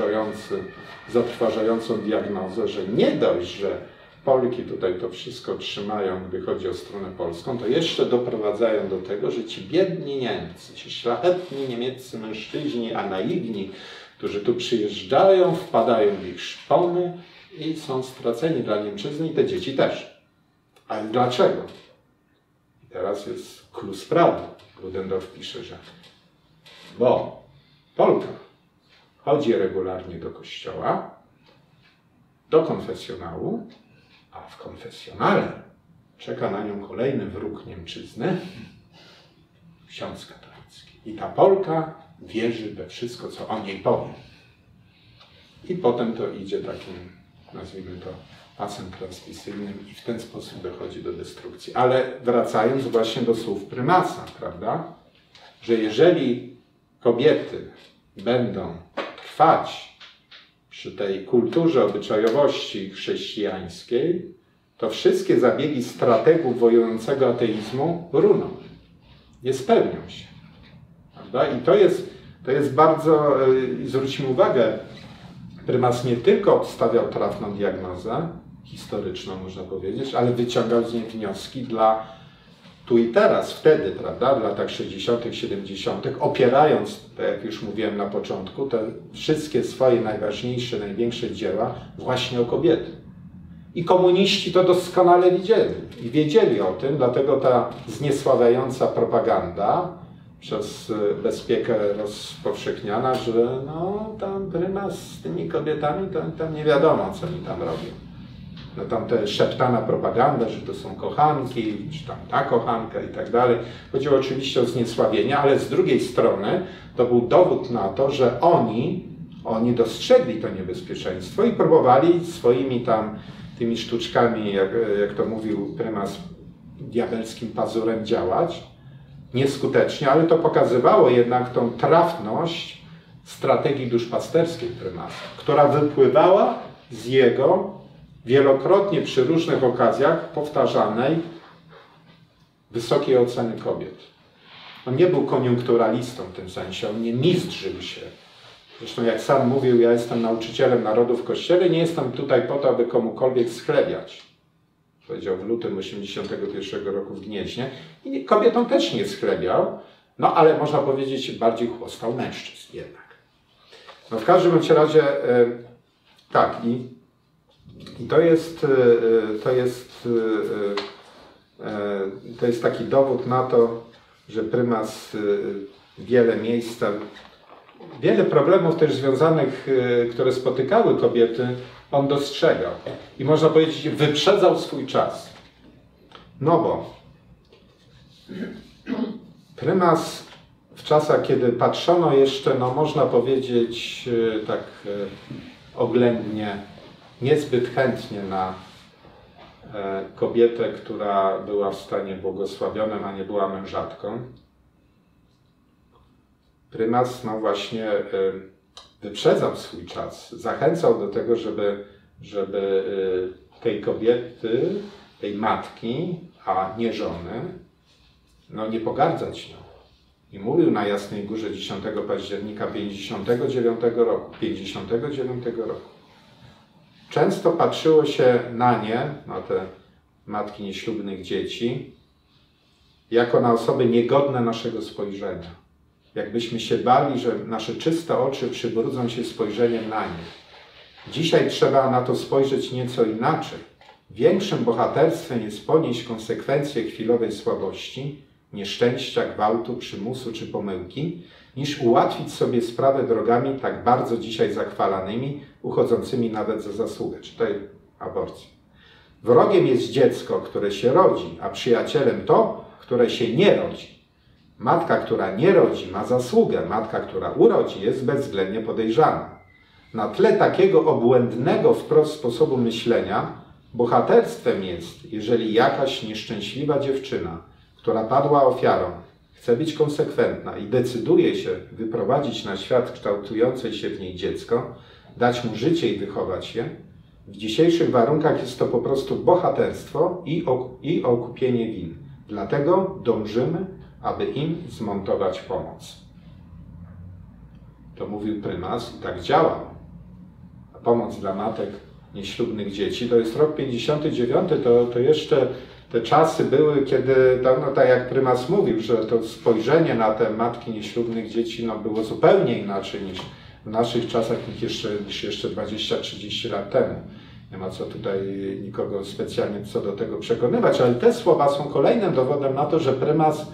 zatrważającą diagnozę, że nie dość, że Polki tutaj to wszystko trzymają, gdy chodzi o stronę polską, to jeszcze doprowadzają do tego, że ci biedni Niemcy, ci szlachetni niemieccy mężczyźni, a naiwni, którzy tu przyjeżdżają, wpadają w ich szpony i są straceni dla Niemczyzny i te dzieci też. Ale dlaczego? I teraz jest klucz sprawy. Ludendorff pisze, że bo Polka chodzi regularnie do kościoła, do konfesjonału, a w konfesjonale czeka na nią kolejny wróg Niemczyzny, ksiądz katolicki. I ta Polka wierzy we wszystko, co on jej powie. I potem to idzie takim, nazwijmy to, pasem transmisyjnym i w ten sposób dochodzi do destrukcji. Ale wracając właśnie do słów prymasa, prawda, że jeżeli kobiety będą trwać przy tej kulturze obyczajowości chrześcijańskiej, to wszystkie zabiegi strategów wojującego ateizmu runą. Nie spełnią się. Prawda? I to jest bardzo, zwróćmy uwagę, prymas nie tylko stawiał trafną diagnozę, historyczną można powiedzieć, ale wyciągał z niej wnioski dla tu i teraz, wtedy, prawda, w latach 60., 70., opierając, tak jak już mówiłem na początku, te wszystkie swoje najważniejsze, największe dzieła właśnie o kobiety. I komuniści to doskonale widzieli i wiedzieli o tym, dlatego ta zniesławiająca propaganda przez bezpiekę rozpowszechniana, że no tam prymas z tymi kobietami, to tam nie wiadomo, co oni tam robią. No tam te szeptana propaganda, że to są kochanki, czy tam ta kochanka i tak dalej. Chodziło oczywiście o zniesławienie, ale z drugiej strony to był dowód na to, że oni dostrzegli to niebezpieczeństwo i próbowali swoimi tam tymi sztuczkami, jak to mówił prymas, diabelskim pazurem działać. Nieskutecznie, ale to pokazywało jednak tą trafność strategii duszpasterskiej prymasa, która wypływała z jego wielokrotnie przy różnych okazjach powtarzanej wysokiej oceny kobiet. On nie był koniunkturalistą w tym sensie, on nie mistrzył się. Zresztą jak sam mówił, ja jestem nauczycielem narodu w Kościele, nie jestem tutaj po to, aby komukolwiek schlebiać. Powiedział w lutym 1981 roku w Gnieźnie. I kobietom też nie schlebiał, no ale można powiedzieć bardziej chłostał mężczyzn jednak. No w każdym bądź razie tak i to jest taki dowód na to, że prymas wiele miejsca wiele problemów też związanych, które spotykały kobiety, on dostrzegał. I można powiedzieć, wyprzedzał swój czas. No bo prymas w czasach, kiedy patrzono jeszcze, no można powiedzieć tak oględnie, niezbyt chętnie na kobietę, która była w stanie błogosławionym, a nie była mężatką. Prymas no właśnie wyprzedzał swój czas, zachęcał do tego, żeby tej kobiety, tej matki, a nie żony, no nie pogardzać nią. I mówił na Jasnej Górze 10 października 59 roku. Często patrzyło się na nie, na te matki nieślubnych dzieci, jako na osoby niegodne naszego spojrzenia. Jakbyśmy się bali, że nasze czyste oczy przybrudzą się spojrzeniem na nie. Dzisiaj trzeba na to spojrzeć nieco inaczej. Większym bohaterstwem jest ponieść konsekwencje chwilowej słabości, nieszczęścia, gwałtu, przymusu czy pomyłki, niż ułatwić sobie sprawę drogami tak bardzo dzisiaj zachwalanymi, uchodzącymi nawet za zasługę, czytaj aborcję. Wrogiem jest dziecko, które się rodzi, a przyjacielem to, które się nie rodzi. Matka, która nie rodzi, ma zasługę, matka, która urodzi, jest bezwzględnie podejrzana. Na tle takiego obłędnego wprost sposobu myślenia bohaterstwem jest, jeżeli jakaś nieszczęśliwa dziewczyna, która padła ofiarą, chce być konsekwentna i decyduje się wyprowadzić na świat kształtujące się w niej dziecko, dać mu życie i wychować je, w dzisiejszych warunkach jest to po prostu bohaterstwo i okupienie win. Dlatego dążymy, aby im zmontować pomoc. To mówił prymas i tak działał. A pomoc dla matek nieślubnych dzieci, to jest rok 59, to jeszcze te czasy były, kiedy, no tak jak prymas mówił, że to spojrzenie na te matki nieślubnych dzieci no, było zupełnie inaczej niż w naszych czasach, niż jeszcze 20-30 lat temu. Nie ma co tutaj nikogo specjalnie co do tego przekonywać, ale te słowa są kolejnym dowodem na to, że prymas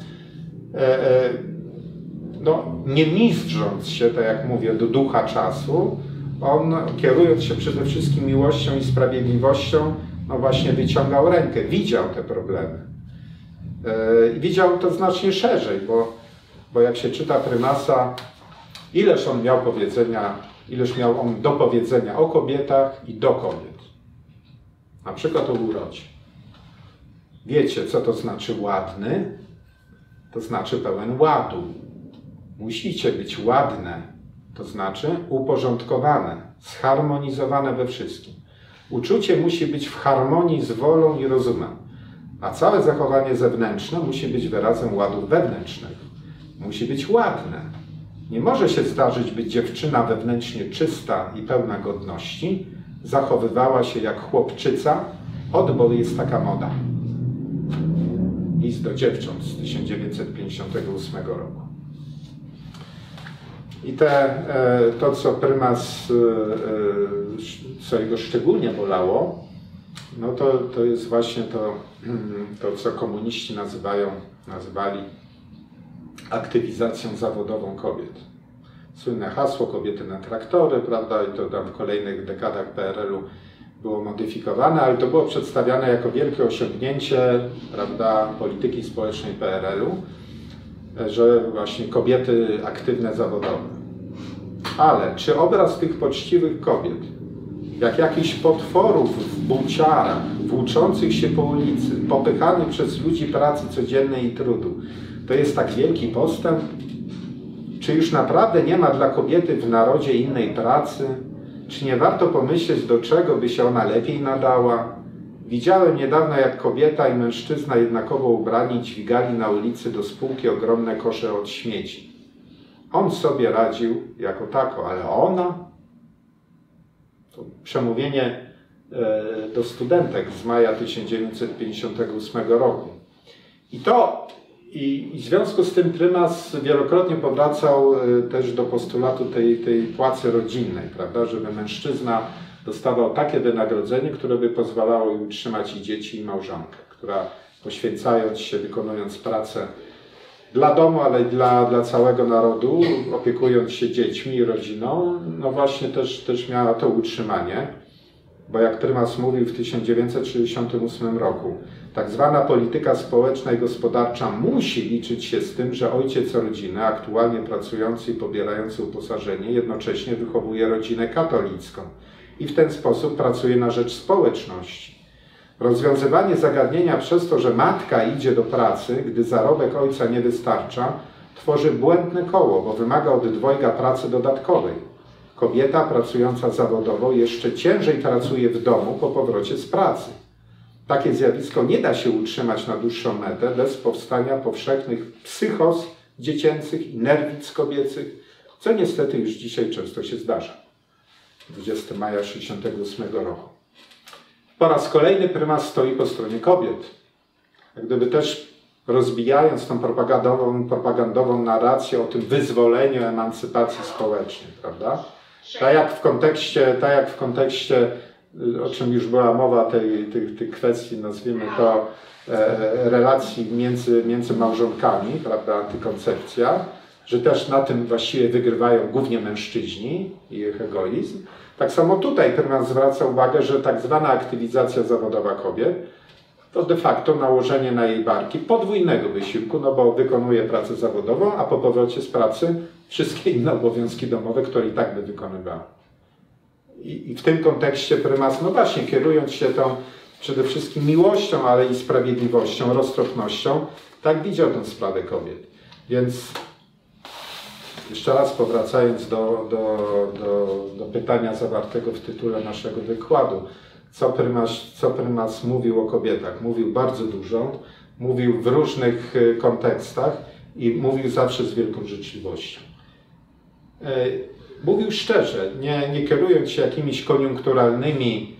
no, nie mistrząc się, tak jak mówię, do ducha czasu, on kierując się przede wszystkim miłością i sprawiedliwością, no właśnie wyciągał rękę, widział te problemy. Widział to znacznie szerzej, bo jak się czyta prymasa, ileż miał on do powiedzenia o kobietach i do kobiet. Na przykład o urodzie. Wiecie, co to znaczy ładny? To znaczy pełen ładu. Musicie być ładne, to znaczy uporządkowane, zharmonizowane we wszystkim. Uczucie musi być w harmonii z wolą i rozumem, a całe zachowanie zewnętrzne musi być wyrazem ładu wewnętrznego. Musi być ładne. Nie może się zdarzyć, by dziewczyna wewnętrznie czysta i pełna godności zachowywała się jak chłopczyca, bo jest taka moda. List do dziewcząt z 1958 roku. I to, co prymas, co jego szczególnie bolało, no to jest właśnie to, co komuniści nazywali aktywizacją zawodową kobiet. Słynne hasło kobiety na traktory, prawda, i to tam w kolejnych dekadach PRL-u było modyfikowane, ale to było przedstawiane jako wielkie osiągnięcie, prawda, polityki społecznej PRL-u, że właśnie kobiety aktywne zawodowo. Ale czy obraz tych poczciwych kobiet, jak jakichś potworów w buciarach, włóczących się po ulicy, popychanych przez ludzi pracy codziennej i trudu, to jest tak wielki postęp? Czy już naprawdę nie ma dla kobiety w narodzie innej pracy? Czy nie warto pomyśleć, do czego by się ona lepiej nadała? Widziałem niedawno, jak kobieta i mężczyzna jednakowo ubrani dźwigali na ulicy do spółki ogromne kosze od śmieci. On sobie radził jako tako, ale ona? To przemówienie do studentek z maja 1958 roku. I w związku z tym prymas wielokrotnie powracał też do postulatu tej płacy rodzinnej, prawda, żeby mężczyzna dostawał takie wynagrodzenie, które by pozwalało im utrzymać i dzieci, i małżonkę, która poświęcając się, wykonując pracę dla domu, ale i dla całego narodu, opiekując się dziećmi i rodziną, no właśnie też miała to utrzymanie. Bo jak prymas mówił w 1968 roku, tak zwana polityka społeczna i gospodarcza musi liczyć się z tym, że ojciec rodziny, aktualnie pracujący i pobierający uposażenie, jednocześnie wychowuje rodzinę katolicką i w ten sposób pracuje na rzecz społeczności. Rozwiązywanie zagadnienia przez to, że matka idzie do pracy, gdy zarobek ojca nie wystarcza, tworzy błędne koło, bo wymaga od dwojga pracy dodatkowej. Kobieta pracująca zawodowo jeszcze ciężej pracuje w domu po powrocie z pracy. Takie zjawisko nie da się utrzymać na dłuższą metę bez powstania powszechnych psychos dziecięcych i nerwic kobiecych, co niestety już dzisiaj często się zdarza. 20 maja 1968 roku. Po raz kolejny prymas stoi po stronie kobiet. Jak gdyby też rozbijając tą propagandową narrację o tym wyzwoleniu, emancypacji społecznej, prawda? Tak jak w kontekście, o czym już była mowa, tych kwestii, nazwijmy to, relacji między małżonkami, prawda, antykoncepcja, że też na tym właściwie wygrywają głównie mężczyźni i ich egoizm. Tak samo tutaj prymas zwraca uwagę, że tak zwana aktywizacja zawodowa kobiet to de facto nałożenie na jej barki podwójnego wysiłku, no bo wykonuje pracę zawodową, a po powrocie z pracy wszystkie inne obowiązki domowe, które i tak by wykonywała. I w tym kontekście prymas, no właśnie, kierując się tą przede wszystkim miłością, ale i sprawiedliwością, roztropnością, tak widział tę sprawę kobiet. Więc jeszcze raz powracając do pytania zawartego w tytule naszego wykładu, co prymas mówił o kobietach? Mówił bardzo dużo, mówił w różnych kontekstach i mówił zawsze z wielką życzliwością. Mówił szczerze, nie kierując się jakimiś koniunkturalnymi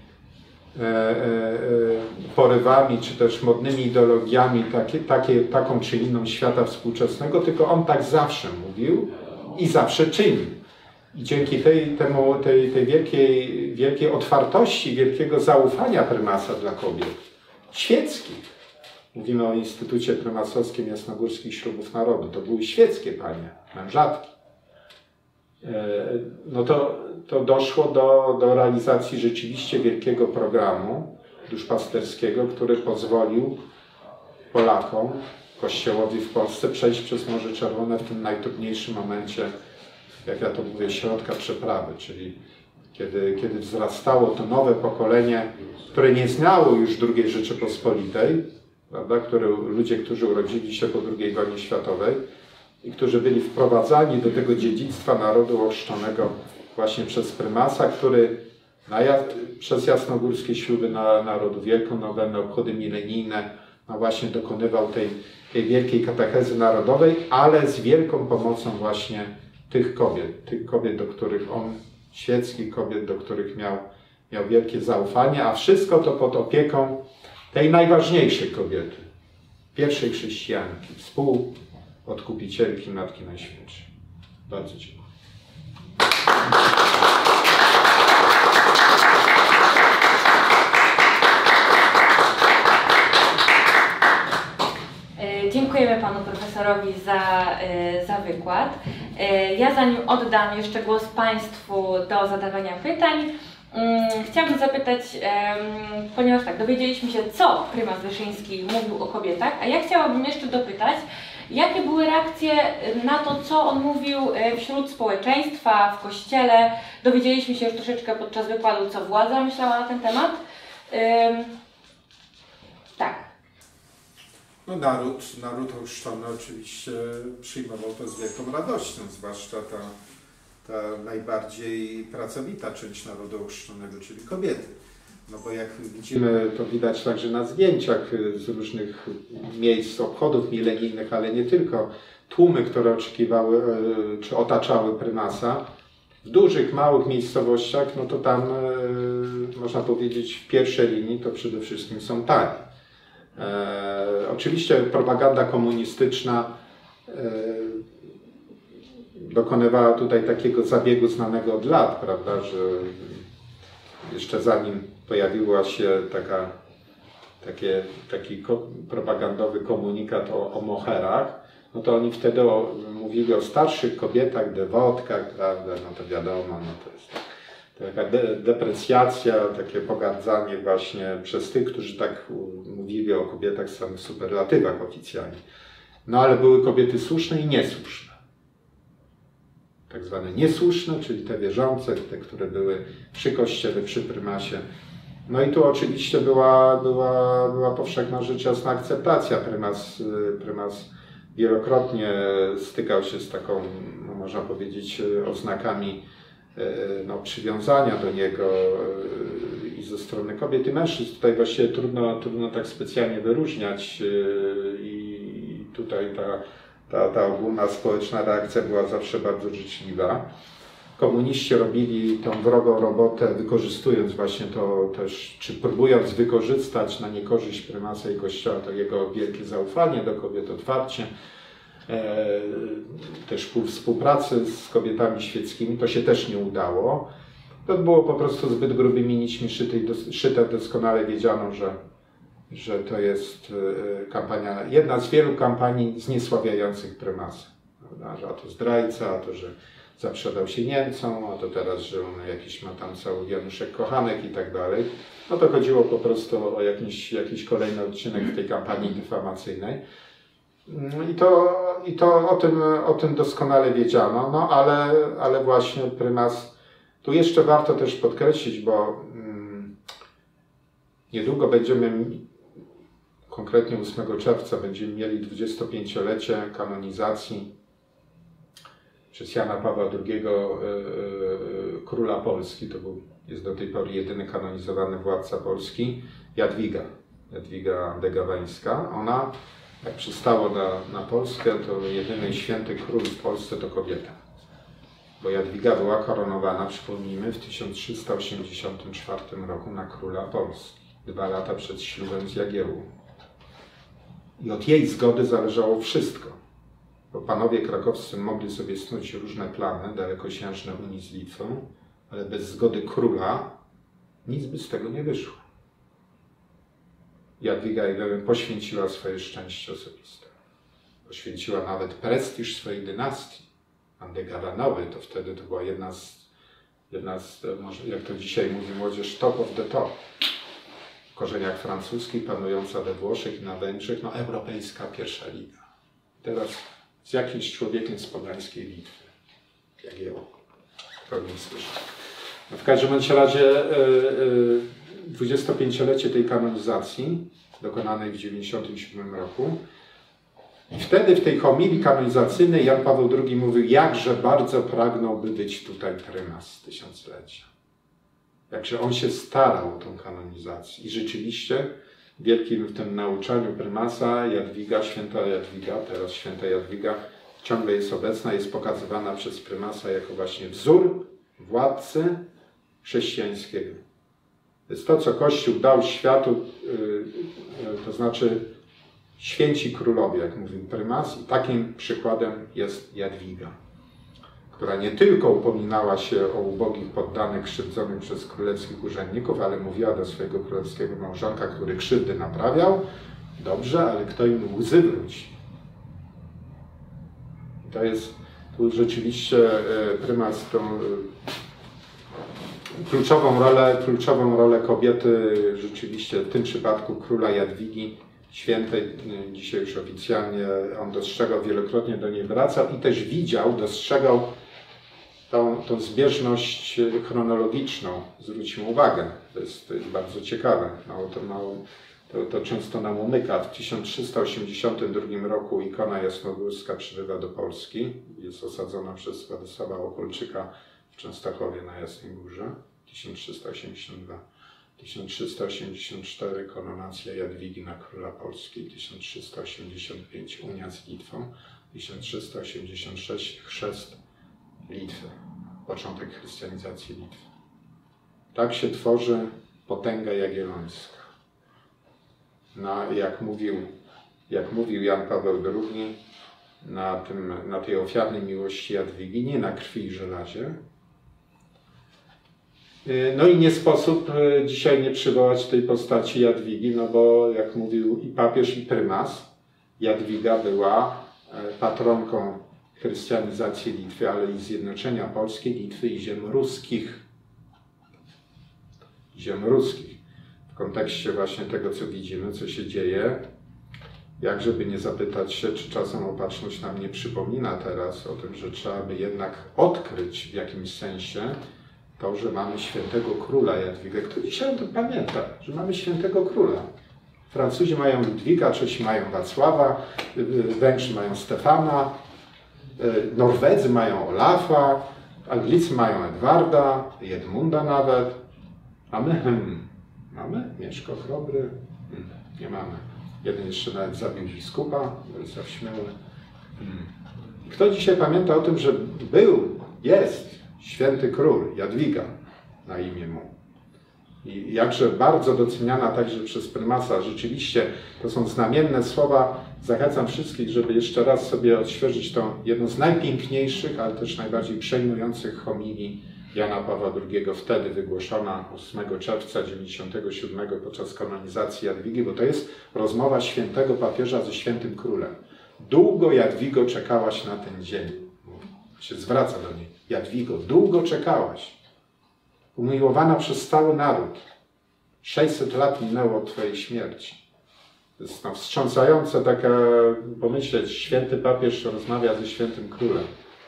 porywami, czy też modnymi ideologiami taką czy inną świata współczesnego, tylko on tak zawsze mówił i zawsze czynił. I dzięki tej wielkiej otwartości, wielkiego zaufania prymasa dla kobiet świeckich, mówimy o Instytucie Prymasowskim Jasnogórskich Ślubów Narodu, to były świeckie panie, mężatki, no to doszło do realizacji rzeczywiście wielkiego programu duszpasterskiego, który pozwolił Polakom, Kościołowi w Polsce przejść przez Morze Czerwone w tym najtrudniejszym momencie, jak ja to mówię, środka przeprawy, czyli kiedy wzrastało to nowe pokolenie, które nie znało już II Rzeczypospolitej, prawda, ludzie, którzy urodzili się po II wojnie światowej i którzy byli wprowadzani do tego dziedzictwa narodu ochrzczonego właśnie przez prymasa, który przez jasnogórskie śluby narodu, wielką nowenę, obchody milenijne, no właśnie dokonywał tej wielkiej katechezy narodowej, ale z wielką pomocą właśnie tych kobiet, do których on, świeckich kobiet, do których miał wielkie zaufanie, a wszystko to pod opieką tej najważniejszej kobiety, pierwszej chrześcijanki, współodkupicielki Matki Najświętszej. Bardzo dziękuję. Dziękujemy panu profesorowi za wykład. Ja zanim oddam jeszcze głos państwu do zadawania pytań, chciałabym zapytać, ponieważ tak, dowiedzieliśmy się, co prymas Wyszyński mówił o kobietach, a ja chciałabym jeszcze dopytać, jakie były reakcje na to, co on mówił wśród społeczeństwa, w kościele. Dowiedzieliśmy się już troszeczkę podczas wykładu, co władza myślała na ten temat. Tak. No naród ochrzczony oczywiście przyjmował to z wielką radością, zwłaszcza ta najbardziej pracowita część narodu ochrzczonego, czyli kobiety. No bo jak widzimy, to widać także na zdjęciach z różnych miejsc obchodów milenijnych, ale nie tylko, tłumy, które oczekiwały czy otaczały prymasa, w dużych, małych miejscowościach, no to tam można powiedzieć w pierwszej linii to przede wszystkim są panie. Oczywiście propaganda komunistyczna dokonywała tutaj takiego zabiegu znanego od lat, prawda, że jeszcze zanim pojawiła się taki propagandowy komunikat o moherach, no to oni wtedy mówili o starszych kobietach, dewotkach, prawda, no to wiadomo, no to jest taka deprecjacja, takie pogardzanie właśnie przez tych, którzy tak mówili o kobietach w samych superlatywach oficjalnie. No ale były kobiety słuszne i niesłuszne. Tak zwane niesłuszne, czyli te wierzące, te, które były przy kościele, przy prymasie. No i tu oczywiście była powszechna rzecz jasna akceptacja. Prymas wielokrotnie stykał się z taką, no można powiedzieć, oznakami no, przywiązania do niego i ze strony kobiet i mężczyzn. Tutaj właściwie trudno tak specjalnie wyróżniać i tutaj ta ogólna społeczna reakcja była zawsze bardzo życzliwa. Komuniści robili tą wrogą robotę, wykorzystując właśnie to też, czy próbując wykorzystać na niekorzyść prymasa i kościoła to jego wielkie zaufanie do kobiet, otwarcie. Też ku współpracy z kobietami świeckimi, to się też nie udało. To było po prostu zbyt grubymi nićmi szyte, doskonale wiedziano, że to jest kampania, jedna z wielu kampanii zniesławiających prymasa. Że a to zdrajca, a to, że zaprzedał się Niemcom, a to teraz, że on jakiś ma tam cały wianuszek kochanek i tak dalej. No to chodziło po prostu o jakiś kolejny odcinek w tej kampanii dyfamacyjnej. I to o tym doskonale wiedziano, no ale właśnie prymas, tu jeszcze warto też podkreślić, bo niedługo będziemy, konkretnie 8 czerwca będziemy mieli 25-lecie kanonizacji przez Jana Pawła II króla Polski. Jest do tej pory jedyny kanonizowany władca Polski, Jadwiga Andegaweńska. Ona, jak przystało na Polskę, to jedyny święty król w Polsce to kobieta. Bo Jadwiga była koronowana, przypomnijmy, w 1384 roku na króla Polski. 2 lata przed ślubem z Jagiełłą. I od jej zgody zależało wszystko. Bo panowie krakowscy mogli sobie snuć różne plany dalekosiężne Unii z Litwą, ale bez zgody króla nic by z tego nie wyszło. Jadwiga poświęciła swoje szczęście osobiste. Poświęciła nawet prestiż swojej dynastii. Andegawanowy to wtedy to była jedna z, jak to dzisiaj mówi młodzież, top of the top. W korzeniach francuskich, panująca we Włoszech i na Węgrzech, no europejska pierwsza liga. Teraz z jakimś człowiekiem z pogańskiej Litwy. Jagiełło. To nie słyszę. No w każdym razie 25-lecie tej kanonizacji, dokonanej w 1997 roku. I wtedy w tej homilii kanonizacyjnej Jan Paweł II mówił, jakże bardzo pragnąłby być tutaj prymas tysiąclecia. Jakże on się starał o tą kanonizację. I rzeczywiście wielkim w tym nauczaniu prymasa święta Jadwiga, teraz święta Jadwiga, ciągle jest obecna, jest pokazywana przez prymasa jako właśnie wzór władcy chrześcijańskiego. To jest to, co Kościół dał światu, to znaczy święci królowie, jak mówił prymas, i takim przykładem jest Jadwiga, która nie tylko upominała się o ubogich poddanych krzywdzonych przez królewskich urzędników, ale mówiła do swojego królewskiego małżonka, który krzywdy naprawiał, dobrze, ale kto im łzy wróci? To jest, tu rzeczywiście prymas tą kluczową rolę kobiety, rzeczywiście w tym przypadku króla Jadwigi Świętej, dzisiaj już oficjalnie, on dostrzegał, wielokrotnie do niej wracał i też dostrzegał tą zbieżność chronologiczną. Zwróćmy uwagę, to jest bardzo ciekawe, to często nam umyka. W 1382 roku ikona jasnogórska przybywa do Polski, jest osadzona przez Władysława Opolczyka w Częstochowie na Jasnej Górze, 1382. 1384 koronacja Jadwigi na króla Polski, 1385 Unia z Litwą, 1386 chrzest Litwy, początek chrystianizacji Litwy. Tak się tworzy potęga jagiellońska. Jak mówił Jan Paweł II, na tej ofiarnej miłości Jadwigi, nie na krwi i żelazie. No i nie sposób dzisiaj nie przywołać tej postaci Jadwigi, no bo jak mówił i papież, i prymas, Jadwiga była patronką chrystianizacji Litwy, ale i zjednoczenia Polski, Litwy i ziem ruskich. Ziem ruskich. W kontekście właśnie tego, co widzimy, co się dzieje, jak żeby nie zapytać się, czy czasem Opatrzność nam nie przypomina teraz o tym, że trzeba by jednak odkryć w jakimś sensie to, że mamy świętego króla Jadwigę. Kto dzisiaj o tym pamięta, że mamy świętego króla? Francuzi mają Ludwika, Czesi mają Wacława, Węgrzy mają Stefana, Norwedzy mają Olafa, Anglicy mają Edwarda, Jedmunda nawet. A my? Mamy? Mieszko Chrobry? Nie mamy. Jeden jeszcze nawet zabił biskupa, Władysław Śmiały. Kto dzisiaj pamięta o tym, że jest święty król Jadwiga na imię mu? I jakże bardzo doceniana także przez prymasa. Rzeczywiście to są znamienne słowa. Zachęcam wszystkich, żeby jeszcze raz sobie odświeżyć tą jedną z najpiękniejszych, ale też najbardziej przejmujących homilii Jana Pawła II, wtedy wygłoszona 8 czerwca 97 podczas kanonizacji Jadwigi, bo to jest rozmowa świętego papieża ze świętym królem. Długo, Jadwigo, czekałaś na ten dzień. Się zwraca do niej. Jadwigo, długo czekałaś. Umiłowana przez cały naród. 600 lat minęło od twojej śmierci. To jest wstrząsające taka, pomyśleć, święty papież rozmawia ze świętym królem.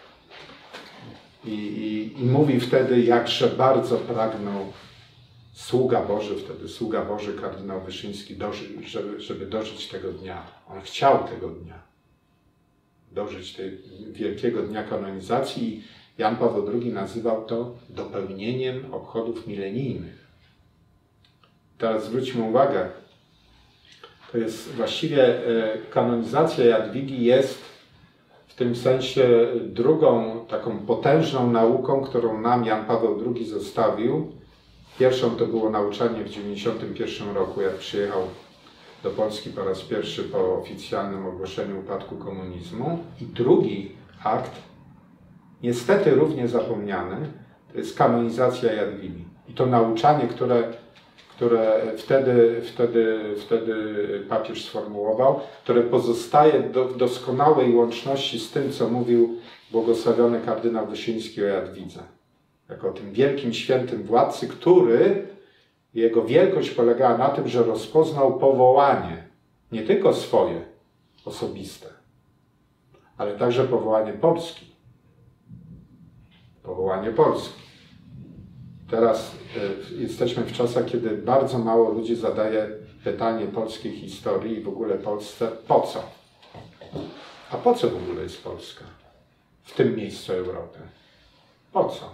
I mówi wtedy, jakże bardzo pragnął sługa Boży, kardynał Wyszyński, żeby dożyć tego dnia. On chciał tego dnia. Dożyć tego wielkiego dnia kanonizacji. Jan Paweł II nazywał to dopełnieniem obchodów milenijnych. Teraz zwróćmy uwagę, to jest właściwie kanonizacja Jadwigi jest w tym sensie drugą taką potężną nauką, którą nam Jan Paweł II zostawił. Pierwszą to było nauczanie w 1991 roku, jak przyjechał do Polski po raz pierwszy po oficjalnym ogłoszeniu upadku komunizmu. I drugi akt, niestety równie zapomniany, to jest kanonizacja Jadwigi. I to nauczanie, które wtedy papież sformułował, które pozostaje w doskonałej łączności z tym, co mówił błogosławiony kardynał Wyszyński o Jadwidze. Jako o tym wielkim, świętym władcy, który, jego wielkość polegała na tym, że rozpoznał powołanie, nie tylko swoje, osobiste, ale także powołanie Polski. Powołanie Polski. Teraz jesteśmy w czasach, kiedy bardzo mało ludzi zadaje pytanie polskiej historii i w ogóle Polsce po co? A po co w ogóle jest Polska? W tym miejscu Europy. Po co?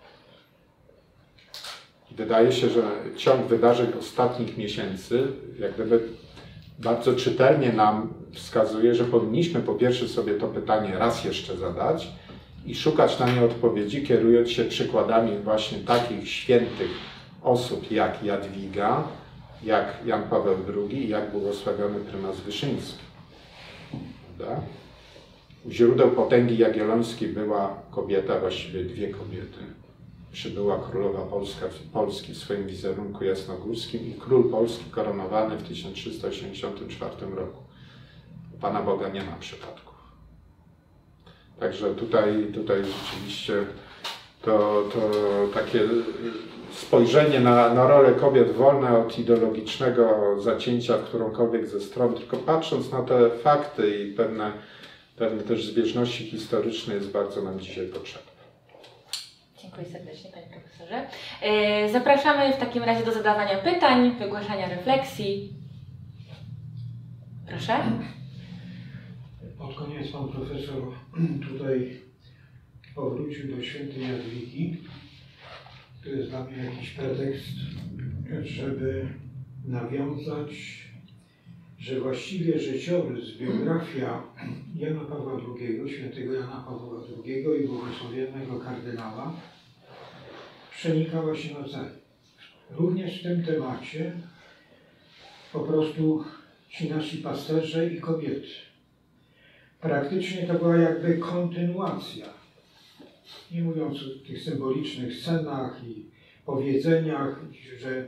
Wydaje się, że ciąg wydarzeń ostatnich miesięcy jak gdyby bardzo czytelnie nam wskazuje, że powinniśmy po pierwsze sobie to pytanie raz jeszcze zadać i szukać na nie odpowiedzi, kierując się przykładami właśnie takich świętych osób jak Jadwiga, jak Jan Paweł II i jak błogosławiony prymas Wyszyński. Prawda? U źródeł potęgi jagiellońskiej była kobieta, właściwie dwie kobiety. Przybyła królowa Polski w swoim wizerunku jasnogórskim i król Polski koronowany w 1384 roku. U Pana Boga nie ma przypadków. Także tutaj rzeczywiście to takie spojrzenie na rolę kobiet wolne od ideologicznego zacięcia w którąkolwiek ze stron, tylko patrząc na te fakty i pewne też zbieżności historyczne jest bardzo nam dzisiaj potrzebne. Dziękuję serdecznie, panie profesorze. Zapraszamy w takim razie do zadawania pytań, wygłaszania refleksji. Proszę. Pod koniec pan profesor tutaj powrócił do świętej Jadwigi. To jest dla mnie jakiś pretekst, żeby nawiązać, że właściwie życiorys, biografia Jana Pawła II, świętego Jana Pawła II i błogosławionego kardynała przenikała się nawzajem. Również w tym temacie po prostu ci nasi pasterze i kobiety. Praktycznie to była jakby kontynuacja. Nie mówiąc o tych symbolicznych scenach i powiedzeniach, że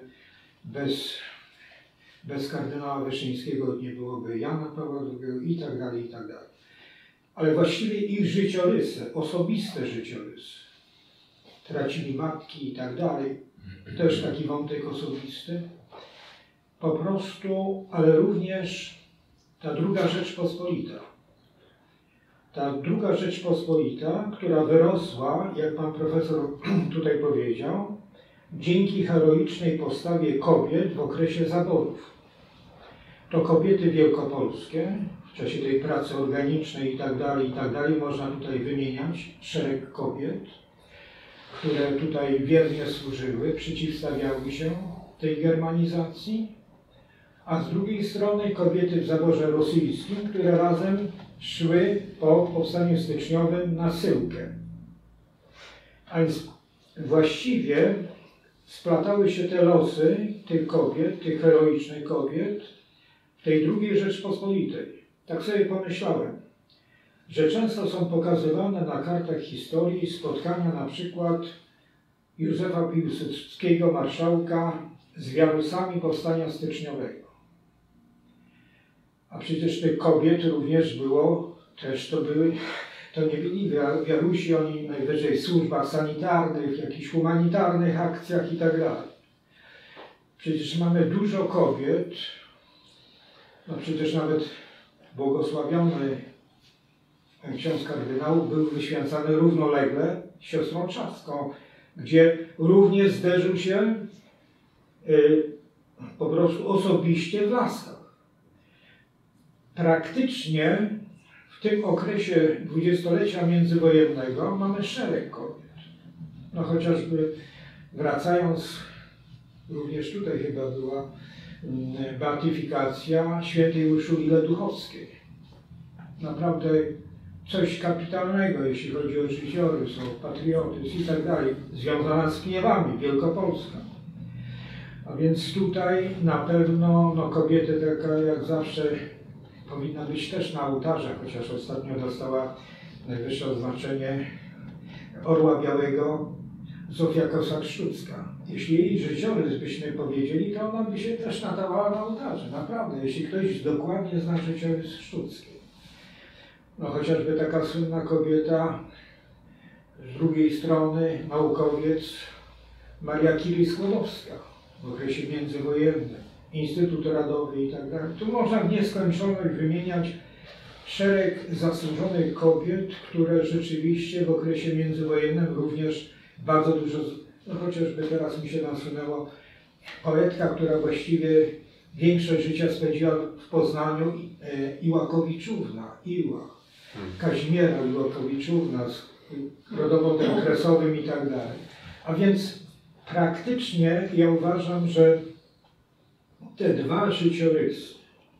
bez kardynała Wyszyńskiego nie byłoby Jana Pawła II i tak dalej, i tak dalej. ale właściwie ich życiorysy, osobiste życiorysy. Tracili matki i tak dalej. Też taki wątek osobisty. Po prostu, ale również ta druga Rzeczpospolita. Ta druga Rzeczpospolita, która wyrosła, jak pan profesor tutaj powiedział, dzięki heroicznej postawie kobiet w okresie zaborów. To kobiety wielkopolskie, w czasie tej pracy organicznej i tak dalej, można tutaj wymieniać szereg kobiet, które tutaj wiernie służyły, przeciwstawiały się tej germanizacji, a z drugiej strony kobiety w zaborze rosyjskim, które razem szły po powstaniu styczniowym na Syłkę. A więc właściwie splatały się te losy tych kobiet, tych heroicznych kobiet w tej drugiej Rzeczpospolitej. Tak sobie pomyślałem, że często są pokazywane na kartach historii spotkania na przykład Józefa Piłsudskiego, marszałka, z wiarusami powstania styczniowego. A przecież tych kobiet również było, to nie byli wiarusi, oni najwyżej w służbach sanitarnych, w jakichś humanitarnych akcjach i tak dalej. Przecież mamy dużo kobiet, no przecież nawet błogosławiony ksiądz kardynałów był wyświęcany równolegle z siostrą Czaską, gdzie również zderzył się po prostu osobiście w Laskach. Praktycznie w tym okresie dwudziestolecia międzywojennego mamy szereg kobiet. No chociażby wracając, również tutaj chyba była beatyfikacja świętej Urszuli Leduchowskiej. Naprawdę coś kapitalnego, jeśli chodzi o życiorys, o patriotyzm i tak dalej, związana z Kniewami, Wielkopolska. A więc tutaj na pewno kobiety taka jak zawsze powinna być też na ołtarzach, chociaż ostatnio dostała najwyższe oznaczenie Orła Białego Zofia Kossak-Szczucka. Jeśli jej życiorys byśmy powiedzieli, to ona by się też nadawała na ołtarze. Naprawdę, jeśli ktoś dokładnie zna życiorys Szczuckiej. No chociażby taka słynna kobieta, z drugiej strony naukowiec Maria Curie-Skłodowska w okresie międzywojennym, Instytut Radowy i tak dalej. Tu można w nieskończoność wymieniać szereg zasłużonych kobiet, które rzeczywiście w okresie międzywojennym również bardzo dużo, no chociażby teraz mi się nasunęło poetka, która właściwie większość życia spędziła w Poznaniu, Iłakowiczówna, Kazimiera Iłakowiczówna z rodowodem kresowym i tak dalej. A więc praktycznie ja uważam, że te dwa życiorysy,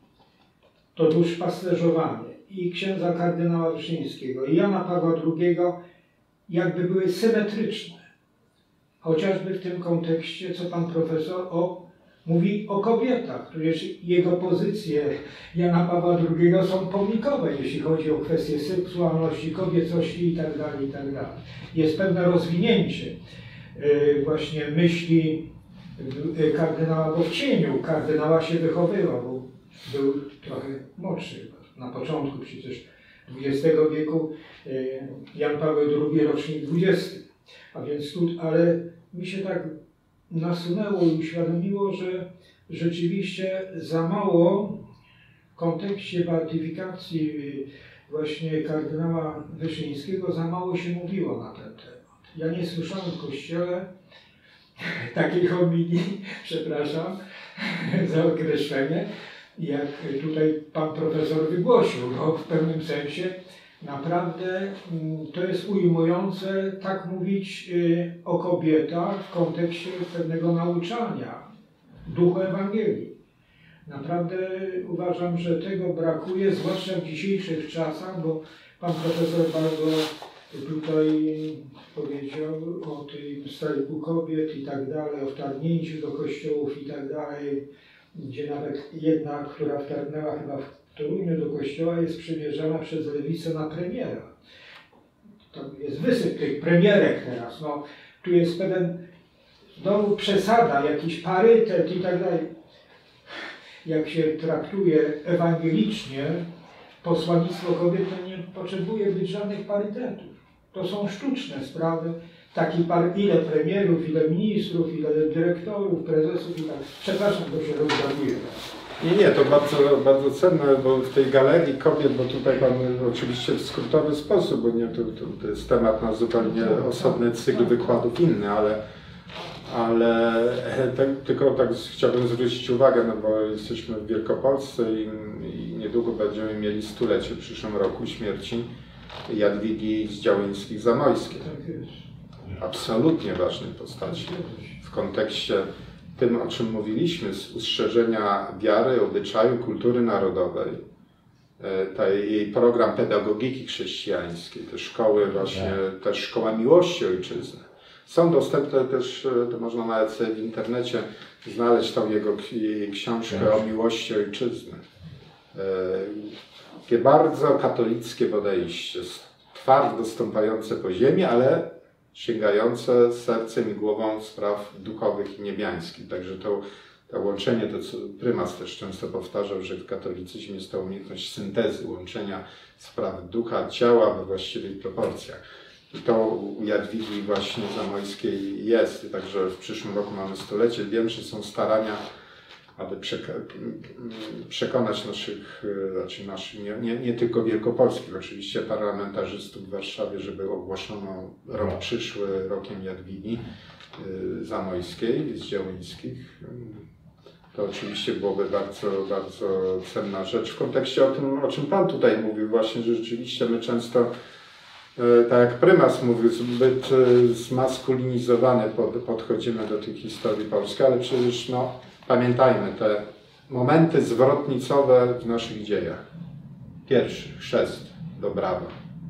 to duszpasterzowanie i księdza kardynała Wyszyńskiego i Jana Pawła II jakby były symetryczne. Chociażby w tym kontekście, co pan profesor mówi o kobietach, któreż jego pozycje Jana Pawła II są pomnikowe, jeśli chodzi o kwestie seksualności, kobiecości itd. Jest pewne rozwinięcie właśnie myśli kardynała, bo w cieniu kardynała się wychowywał, bo był trochę młodszy. Na początku przecież XX wieku Jan Paweł II, rocznik 20. A więc tu, ale mi się tak nasunęło i uświadomiło, że rzeczywiście za mało w kontekście beatyfikacji właśnie kardynała Wyszyńskiego za mało się mówiło na ten temat. Ja nie słyszałem w kościele takiej homilii, przepraszam za określenie, jak tutaj pan profesor wygłosił, bo w pewnym sensie naprawdę to jest ujmujące tak mówić o kobietach w kontekście pewnego nauczania, duchu Ewangelii. Naprawdę uważam, że tego brakuje, zwłaszcza w dzisiejszych czasach, bo pan profesor bardzo tutaj powiedział o tym strajku kobiet i tak dalej, o wtargnięciu do kościołów i tak dalej, gdzie nawet jedna, która wtargnęła chyba w Toruniu do kościoła, jest przymierzana przez lewicę na premiera. To jest wysyp tych premierek teraz. No, tu jest pewien znowu przesada, jakiś parytet i tak dalej. Jak się traktuje ewangelicznie posłannictwo kobiet to nie potrzebuje być żadnych parytetów. To są sztuczne sprawy. Ile premierów, ile ministrów, ile dyrektorów, prezesów i tak. Przepraszam, bo się rozgaduję. Nie, to bardzo, bardzo cenne, bo w tej galerii kobiet, bo tutaj pan oczywiście w skrótowy sposób, bo nie, to jest temat na zupełnie osobny cykl wykładów inny, ale tylko tak chciałbym zwrócić uwagę, no bo jesteśmy w Wielkopolsce i niedługo będziemy mieli 100-lecie w przyszłym roku śmierci Jadwigi z Działyńskich-Zamojskiej. Absolutnie ważnej postaci w kontekście tym, o czym mówiliśmy, z ustrzeżenia wiary, obyczaju, kultury narodowej, jej program pedagogiki chrześcijańskiej, te szkoły właśnie, też Szkoła Miłości Ojczyzny. Są dostępne też, to można nawet sobie w internecie znaleźć tą jej książkę o miłości Ojczyzny. Takie bardzo katolickie podejście, twardo stąpające po ziemi, ale sięgające sercem i głową spraw duchowych i niebiańskich. Także to łączenie, to co prymas też często powtarzał, że w katolicyzmie jest to umiejętność syntezy, łączenia spraw ducha, ciała we właściwych proporcjach. I to u Jadwigi właśnie Zamojskiej jest. I także w przyszłym roku mamy 100-lecie. Wiem, że są starania, aby przekonać naszych nie tylko wielkopolskich, oczywiście parlamentarzystów w Warszawie, żeby ogłoszono rok przyszły rokiem Jadwigi Zamojskiej z Działyńskich. To oczywiście byłoby bardzo, bardzo cenna rzecz w kontekście o tym, o czym Pan tutaj mówił, właśnie, że rzeczywiście my często, tak jak prymas mówił, zbyt zmaskulinizowany podchodzimy do tych historii polskich, ale przecież pamiętajmy te momenty zwrotnicowe w naszych dziejach. Pierwszy chrzest do Brawa,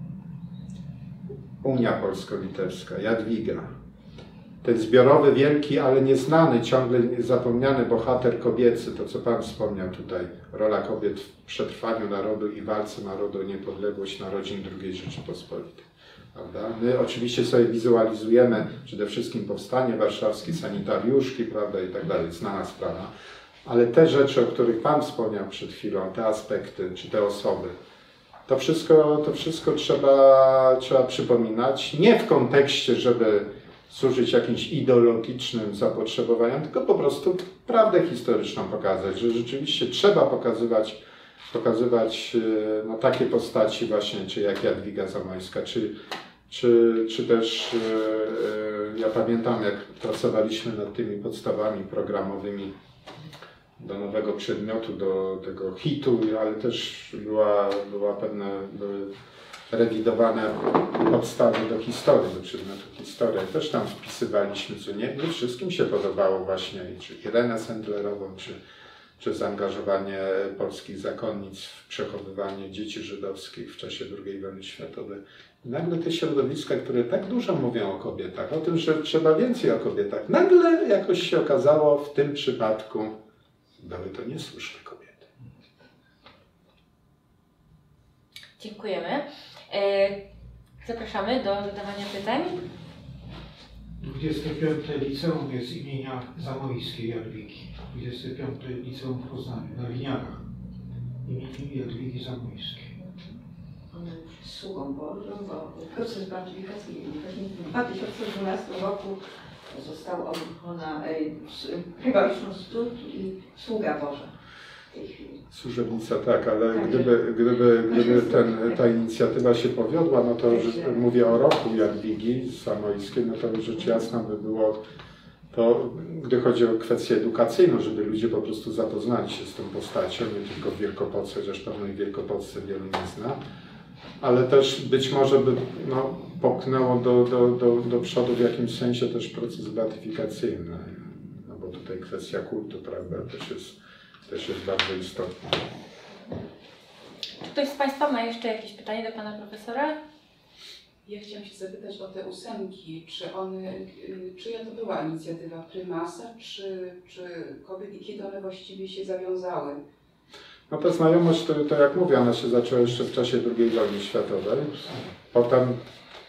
Unia Polsko-Litewska, Jadwiga, ten zbiorowy, wielki, ale nieznany, ciągle zapomniany bohater kobiecy, to co Pan wspomniał tutaj, rola kobiet w przetrwaniu narodu i walce narodu o niepodległość narodzin II Rzeczypospolitej. Prawda? My oczywiście sobie wizualizujemy przede wszystkim powstanie warszawskie, sanitariuszki, prawda, i tak dalej, znana sprawa, ale te rzeczy, o których Pan wspomniał przed chwilą, te aspekty, czy te osoby, to wszystko trzeba przypominać, nie w kontekście, żeby służyć jakimś ideologicznym zapotrzebowaniom, tylko po prostu prawdę historyczną pokazać, że rzeczywiście trzeba pokazywać takie postaci właśnie, czy jak Jadwiga Zamojska, czy też ja pamiętam, jak pracowaliśmy nad tymi podstawami programowymi do nowego przedmiotu, do tego hitu, ale też były rewidowane podstawy do historii, do przedmiotu historii. Też tam wpisywaliśmy, co nie wszystkim się podobało właśnie, czy Irenę Sendlerową, czy zaangażowanie polskich zakonnic w przechowywanie dzieci żydowskich w czasie II wojny światowej. I nagle te środowiska, które tak dużo mówią o kobietach, o tym, że trzeba więcej o kobietach, nagle jakoś się okazało w tym przypadku, były to niesłuszne kobiety. Dziękujemy. Zapraszamy do zadawania pytań. 25. liceum jest imienia Zamojskiej Jadwigi. 25. liceum w Poznaniu, na Winiarach. Imieniu Jadwigi Zamojskiej. Ona już jest sługą Bożą, bo proces beatyfikacji w 2012 roku została ona proboszczą stód i sługa Boża w tej chwili. Służebnica tak, ale gdyby ta inicjatywa się powiodła, no to mówię o roku Jadwigi Zamojskiej, no to rzecz jasna by było to, gdy chodzi o kwestię edukacyjną, żeby ludzie po prostu zapoznali się z tą postacią, nie tylko w Wielkopolsce, chociaż pewno i w Wielkopolsce wielu nie zna, ale też być może by popchnęło do przodu w jakimś sensie też proces beatyfikacyjny, no bo tutaj kwestia kultu, prawda, też jest bardzo istotna. Czy ktoś z Państwa ma jeszcze jakieś pytanie do Pana Profesora? Ja chciałam się zapytać o te 8, czyja to była inicjatywa prymasa, czy kobiet i kiedy one właściwie się zawiązały? No ta znajomość, to jak mówię, ona się zaczęła jeszcze w czasie II wojny światowej. Potem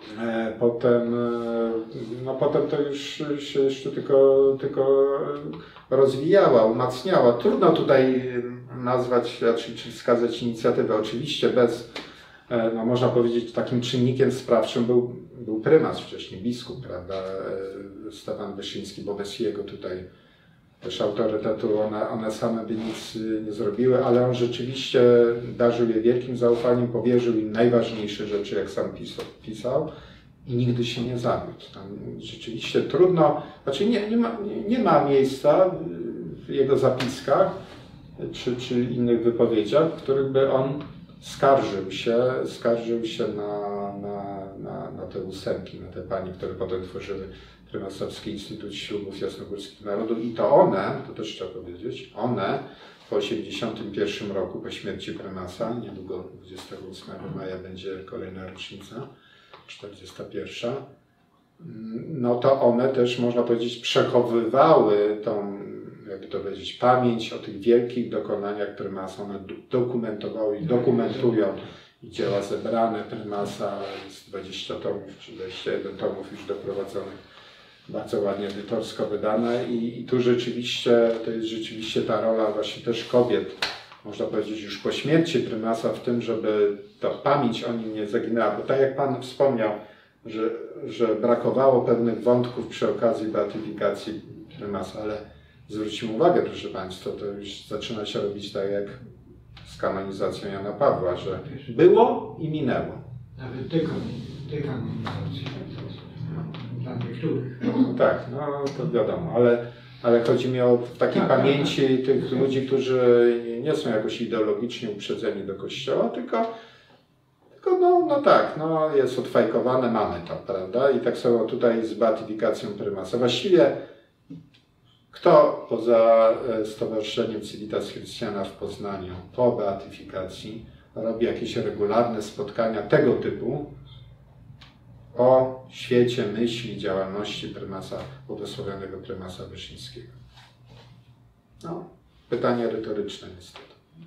Potem to już się jeszcze tylko rozwijała, umacniała. Trudno tutaj nazwać, czy wskazać inicjatywę. Oczywiście można powiedzieć, takim czynnikiem sprawczym był prymas wcześniej, biskup, prawda, Stefan Wyszyński, bo bez jego tutaj też autorytetu one same by nic nie zrobiły, ale on rzeczywiście darzył je wielkim zaufaniem, powierzył im najważniejsze rzeczy, jak sam pisał i nigdy się nie zawiódł. Tam rzeczywiście trudno, znaczy nie ma miejsca w jego zapiskach czy innych wypowiedziach, w których by on skarżył się na te ósemki, na te panie, które potem tworzyły Prymasowski Instytut Ślubów Jasnogórskich Narodów. I to one, to też trzeba powiedzieć, one po 1981 roku, po śmierci prymasa, niedługo 28 maja będzie kolejna rocznica, 41, no to one też, można powiedzieć, przechowywały tą, jakby to powiedzieć, pamięć o tych wielkich dokonaniach prymasa. One dokumentowały i dokumentują i dzieła zebrane prymasa, jest 20 tomów czy 21 tomów już doprowadzonych, bardzo ładnie edytorsko wydane i tu rzeczywiście, to jest rzeczywiście ta rola właśnie też kobiet, można powiedzieć już po śmierci prymasa, w tym, żeby ta pamięć o nim nie zaginęła, bo tak jak Pan wspomniał, że brakowało pewnych wątków przy okazji beatyfikacji prymasa, ale zwróćmy uwagę, proszę Państwa, to już zaczyna się robić tak jak z kanonizacją Jana Pawła, że było i minęło. Nawet dekanonizacja dla niektórych. No tak, no to wiadomo, ale chodzi mi o takiej pamięci tych ludzi, którzy nie są jakoś ideologicznie uprzedzeni do Kościoła, tylko jest odfajkowane, mamy to, prawda? I tak samo tutaj z beatyfikacją prymasa. Właściwie kto poza Stowarzyszeniem Civitas Christiana w Poznaniu po beatyfikacji robi jakieś regularne spotkania tego typu o świecie myśli, działalności prymasa, błogosławionego prymasa Wyszyńskiego? No, pytanie retoryczne niestety.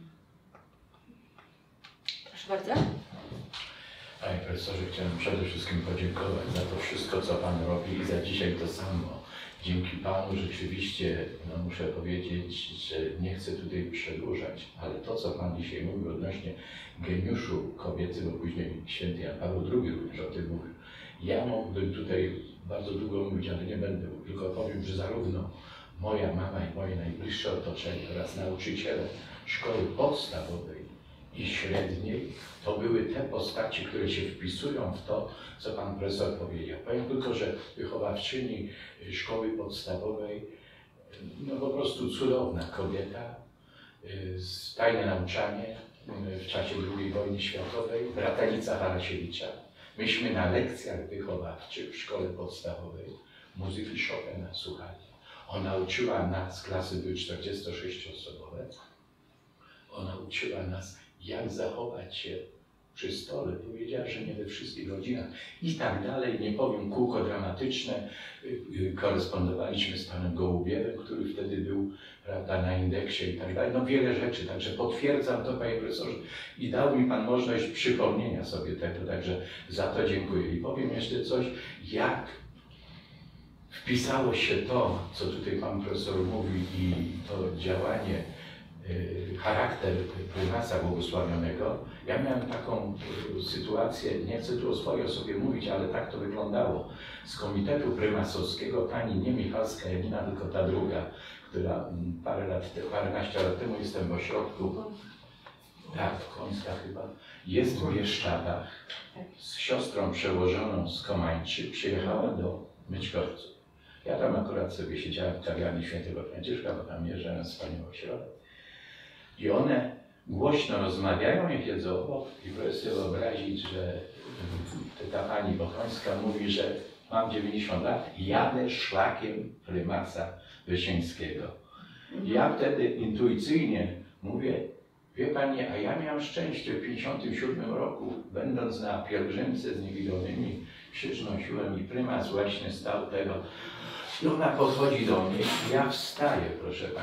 Proszę bardzo. Panie profesorze, chciałem przede wszystkim podziękować za to wszystko, co Pan robi i za dzisiaj to samo. Dzięki Panu rzeczywiście, muszę powiedzieć, że nie chcę tutaj przedłużać, ale to, co Pan dzisiaj mówił odnośnie geniuszu kobiety, bo później święty Jan Paweł II również o tym mówił. Ja mógłbym tutaj bardzo długo mówić, ale nie będę mówił, tylko powiem, że zarówno moja mama i moje najbliższe otoczenie oraz nauczyciele szkoły podstawowej i średniej to były te postaci, które się wpisują w to, co Pan profesor powiedział. Powiem tylko, że wychowawczyni szkoły podstawowej, po prostu cudowna kobieta, tajne nauczanie w czasie II wojny światowej, bratanica Harasiewicza. Myśmy na lekcjach wychowawczych w szkole podstawowej muzyki Chopina słuchali. Ona uczyła nas, klasy były 46-osobowe, ona uczyła nas, jak zachować się przy stole. Powiedziała, że nie we wszystkich rodzinach i tak dalej. Nie powiem, kółko dramatyczne. Korespondowaliśmy z panem Gołubiewem, który wtedy był, prawda, na indeksie i tak dalej. No wiele rzeczy, także potwierdzam to, panie profesorze. I dał mi pan możliwość przypomnienia sobie tego, także za to dziękuję. I powiem jeszcze coś, jak wpisało się to, co tutaj pan profesor mówi i to działanie, charakter prymasa błogosławionego. Ja miałem taką sytuację, nie chcę tu o swojej osobie mówić, ale tak to wyglądało. Z komitetu prymasowskiego pani nie Michalska Janina, tylko ta druga, która paręnaście lat temu, jestem w ośrodku, Końska chyba, jest w Bieszczadach, z siostrą przełożoną z Komańczy przyjechała do Myćkowców. Ja tam akurat sobie siedziałem w kawiarni Świętego Franciszka, bo tam jeżdżałem z panią ośrodek. I one głośno rozmawiają i siedzą obok i proszę sobie wyobrazić, że ta pani Bochońska mówi, że mam 90 lat i jadę szlakiem prymasa Wyszyńskiego. I ja wtedy intuicyjnie mówię, wie pani, a ja miałem szczęście w 1957 roku, będąc na pielgrzymce z niewidomymi, krzyż nosiłem i prymas właśnie stał tego. I ona podchodzi do mnie i ja wstaję, proszę państwa.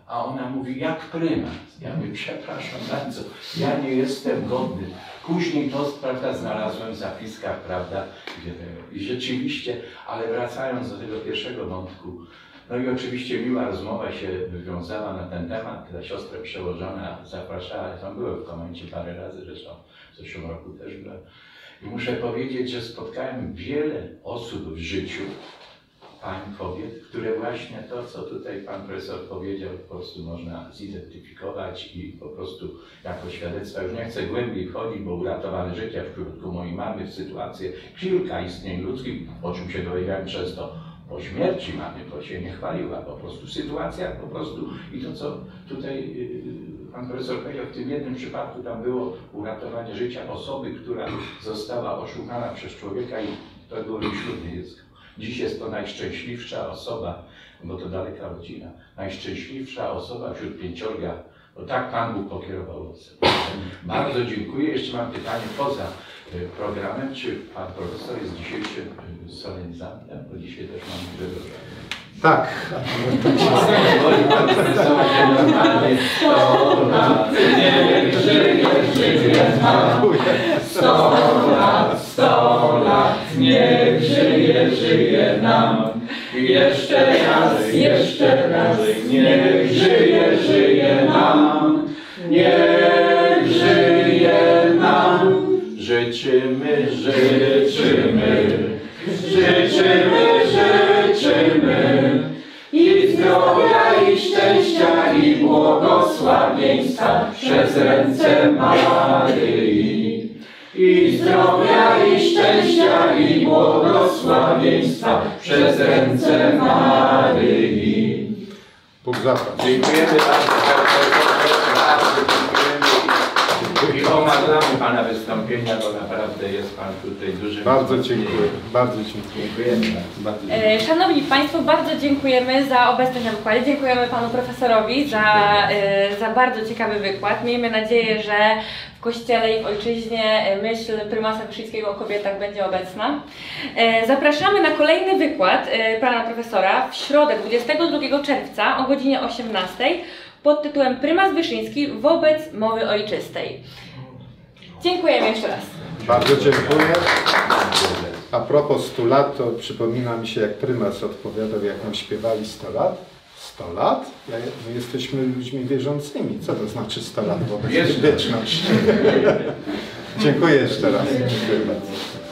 A ona mówi, jak prymas. Ja mówię, przepraszam bardzo, ja nie jestem godny. Później to, prawda, znalazłem w zapiskach, prawda, i rzeczywiście, ale wracając do tego pierwszego wątku, no i oczywiście miła rozmowa się wywiązała na ten temat. Ta siostra przełożona zapraszała, ja tam byłem w komendzie parę razy, zresztą w zeszłym roku też byłem. I muszę powiedzieć, że spotkałem wiele osób w życiu, pań, kobiet, które właśnie to, co tutaj pan profesor powiedział, po prostu można zidentyfikować i po prostu jako świadectwa, już nie chcę głębiej wchodzić, bo uratowane życie w przypadku mojej mamy, w sytuację kilka istnień ludzkich, o czym się dowiedziałem często po śmierci mamy, bo się nie chwaliła, po prostu sytuacja po prostu i to, co tutaj pan profesor powiedział, w tym jednym przypadku tam było uratowanie życia osoby, która została oszukana przez człowieka i to było ślubne dziecko. Dziś jest to najszczęśliwsza osoba, bo to daleka rodzina, najszczęśliwsza osoba wśród 5, bo tak Pan Bóg pokierował losem. Bardzo dziękuję. Jeszcze mam pytanie poza programem, czy Pan Profesor jest dzisiejszym solennizantem, bo dzisiaj też mam Grzegorza. Tak. Pozwoli Pan Profesor, że normalnie 100 lat, niech żyje nam. 100 lat, niech żyje nam. Jeszcze raz, niech żyje nam. Niech żyje nam. Życzymy i zdrowia, i szczęścia, i błogosławieństwa przez ręce Maryi. I zdrowia, i szczęścia, i błogosławieństwa przez ręce Maryi. Bóg zapłać. Dziękujemy bardzo. I omawiamy Pana wystąpienia, bo naprawdę jest Pan tutaj dużym... Bardzo dziękuję. Bardzo dziękuję. Dziękujemy bardzo. Szanowni Państwo, bardzo dziękujemy za obecność na wykładzie. Dziękujemy Panu Profesorowi za bardzo ciekawy wykład. Miejmy nadzieję, że w Kościele i w Ojczyźnie myśl prymasa Wyszyńskiego o kobietach będzie obecna. Zapraszamy na kolejny wykład Pana Profesora w środę 22 czerwca o godzinie 18 pod tytułem Prymas Wyszyński wobec mowy ojczystej. Dziękujemy jeszcze raz. Bardzo dziękuję. A propos 100 lat, to przypomina mi się, jak prymas odpowiadał, jak nam śpiewali 100 lat. 100 lat? My jesteśmy ludźmi wierzącymi. Co to znaczy 100 lat wobec wieczności? Dziękuję jeszcze raz. Dziękuję bardzo.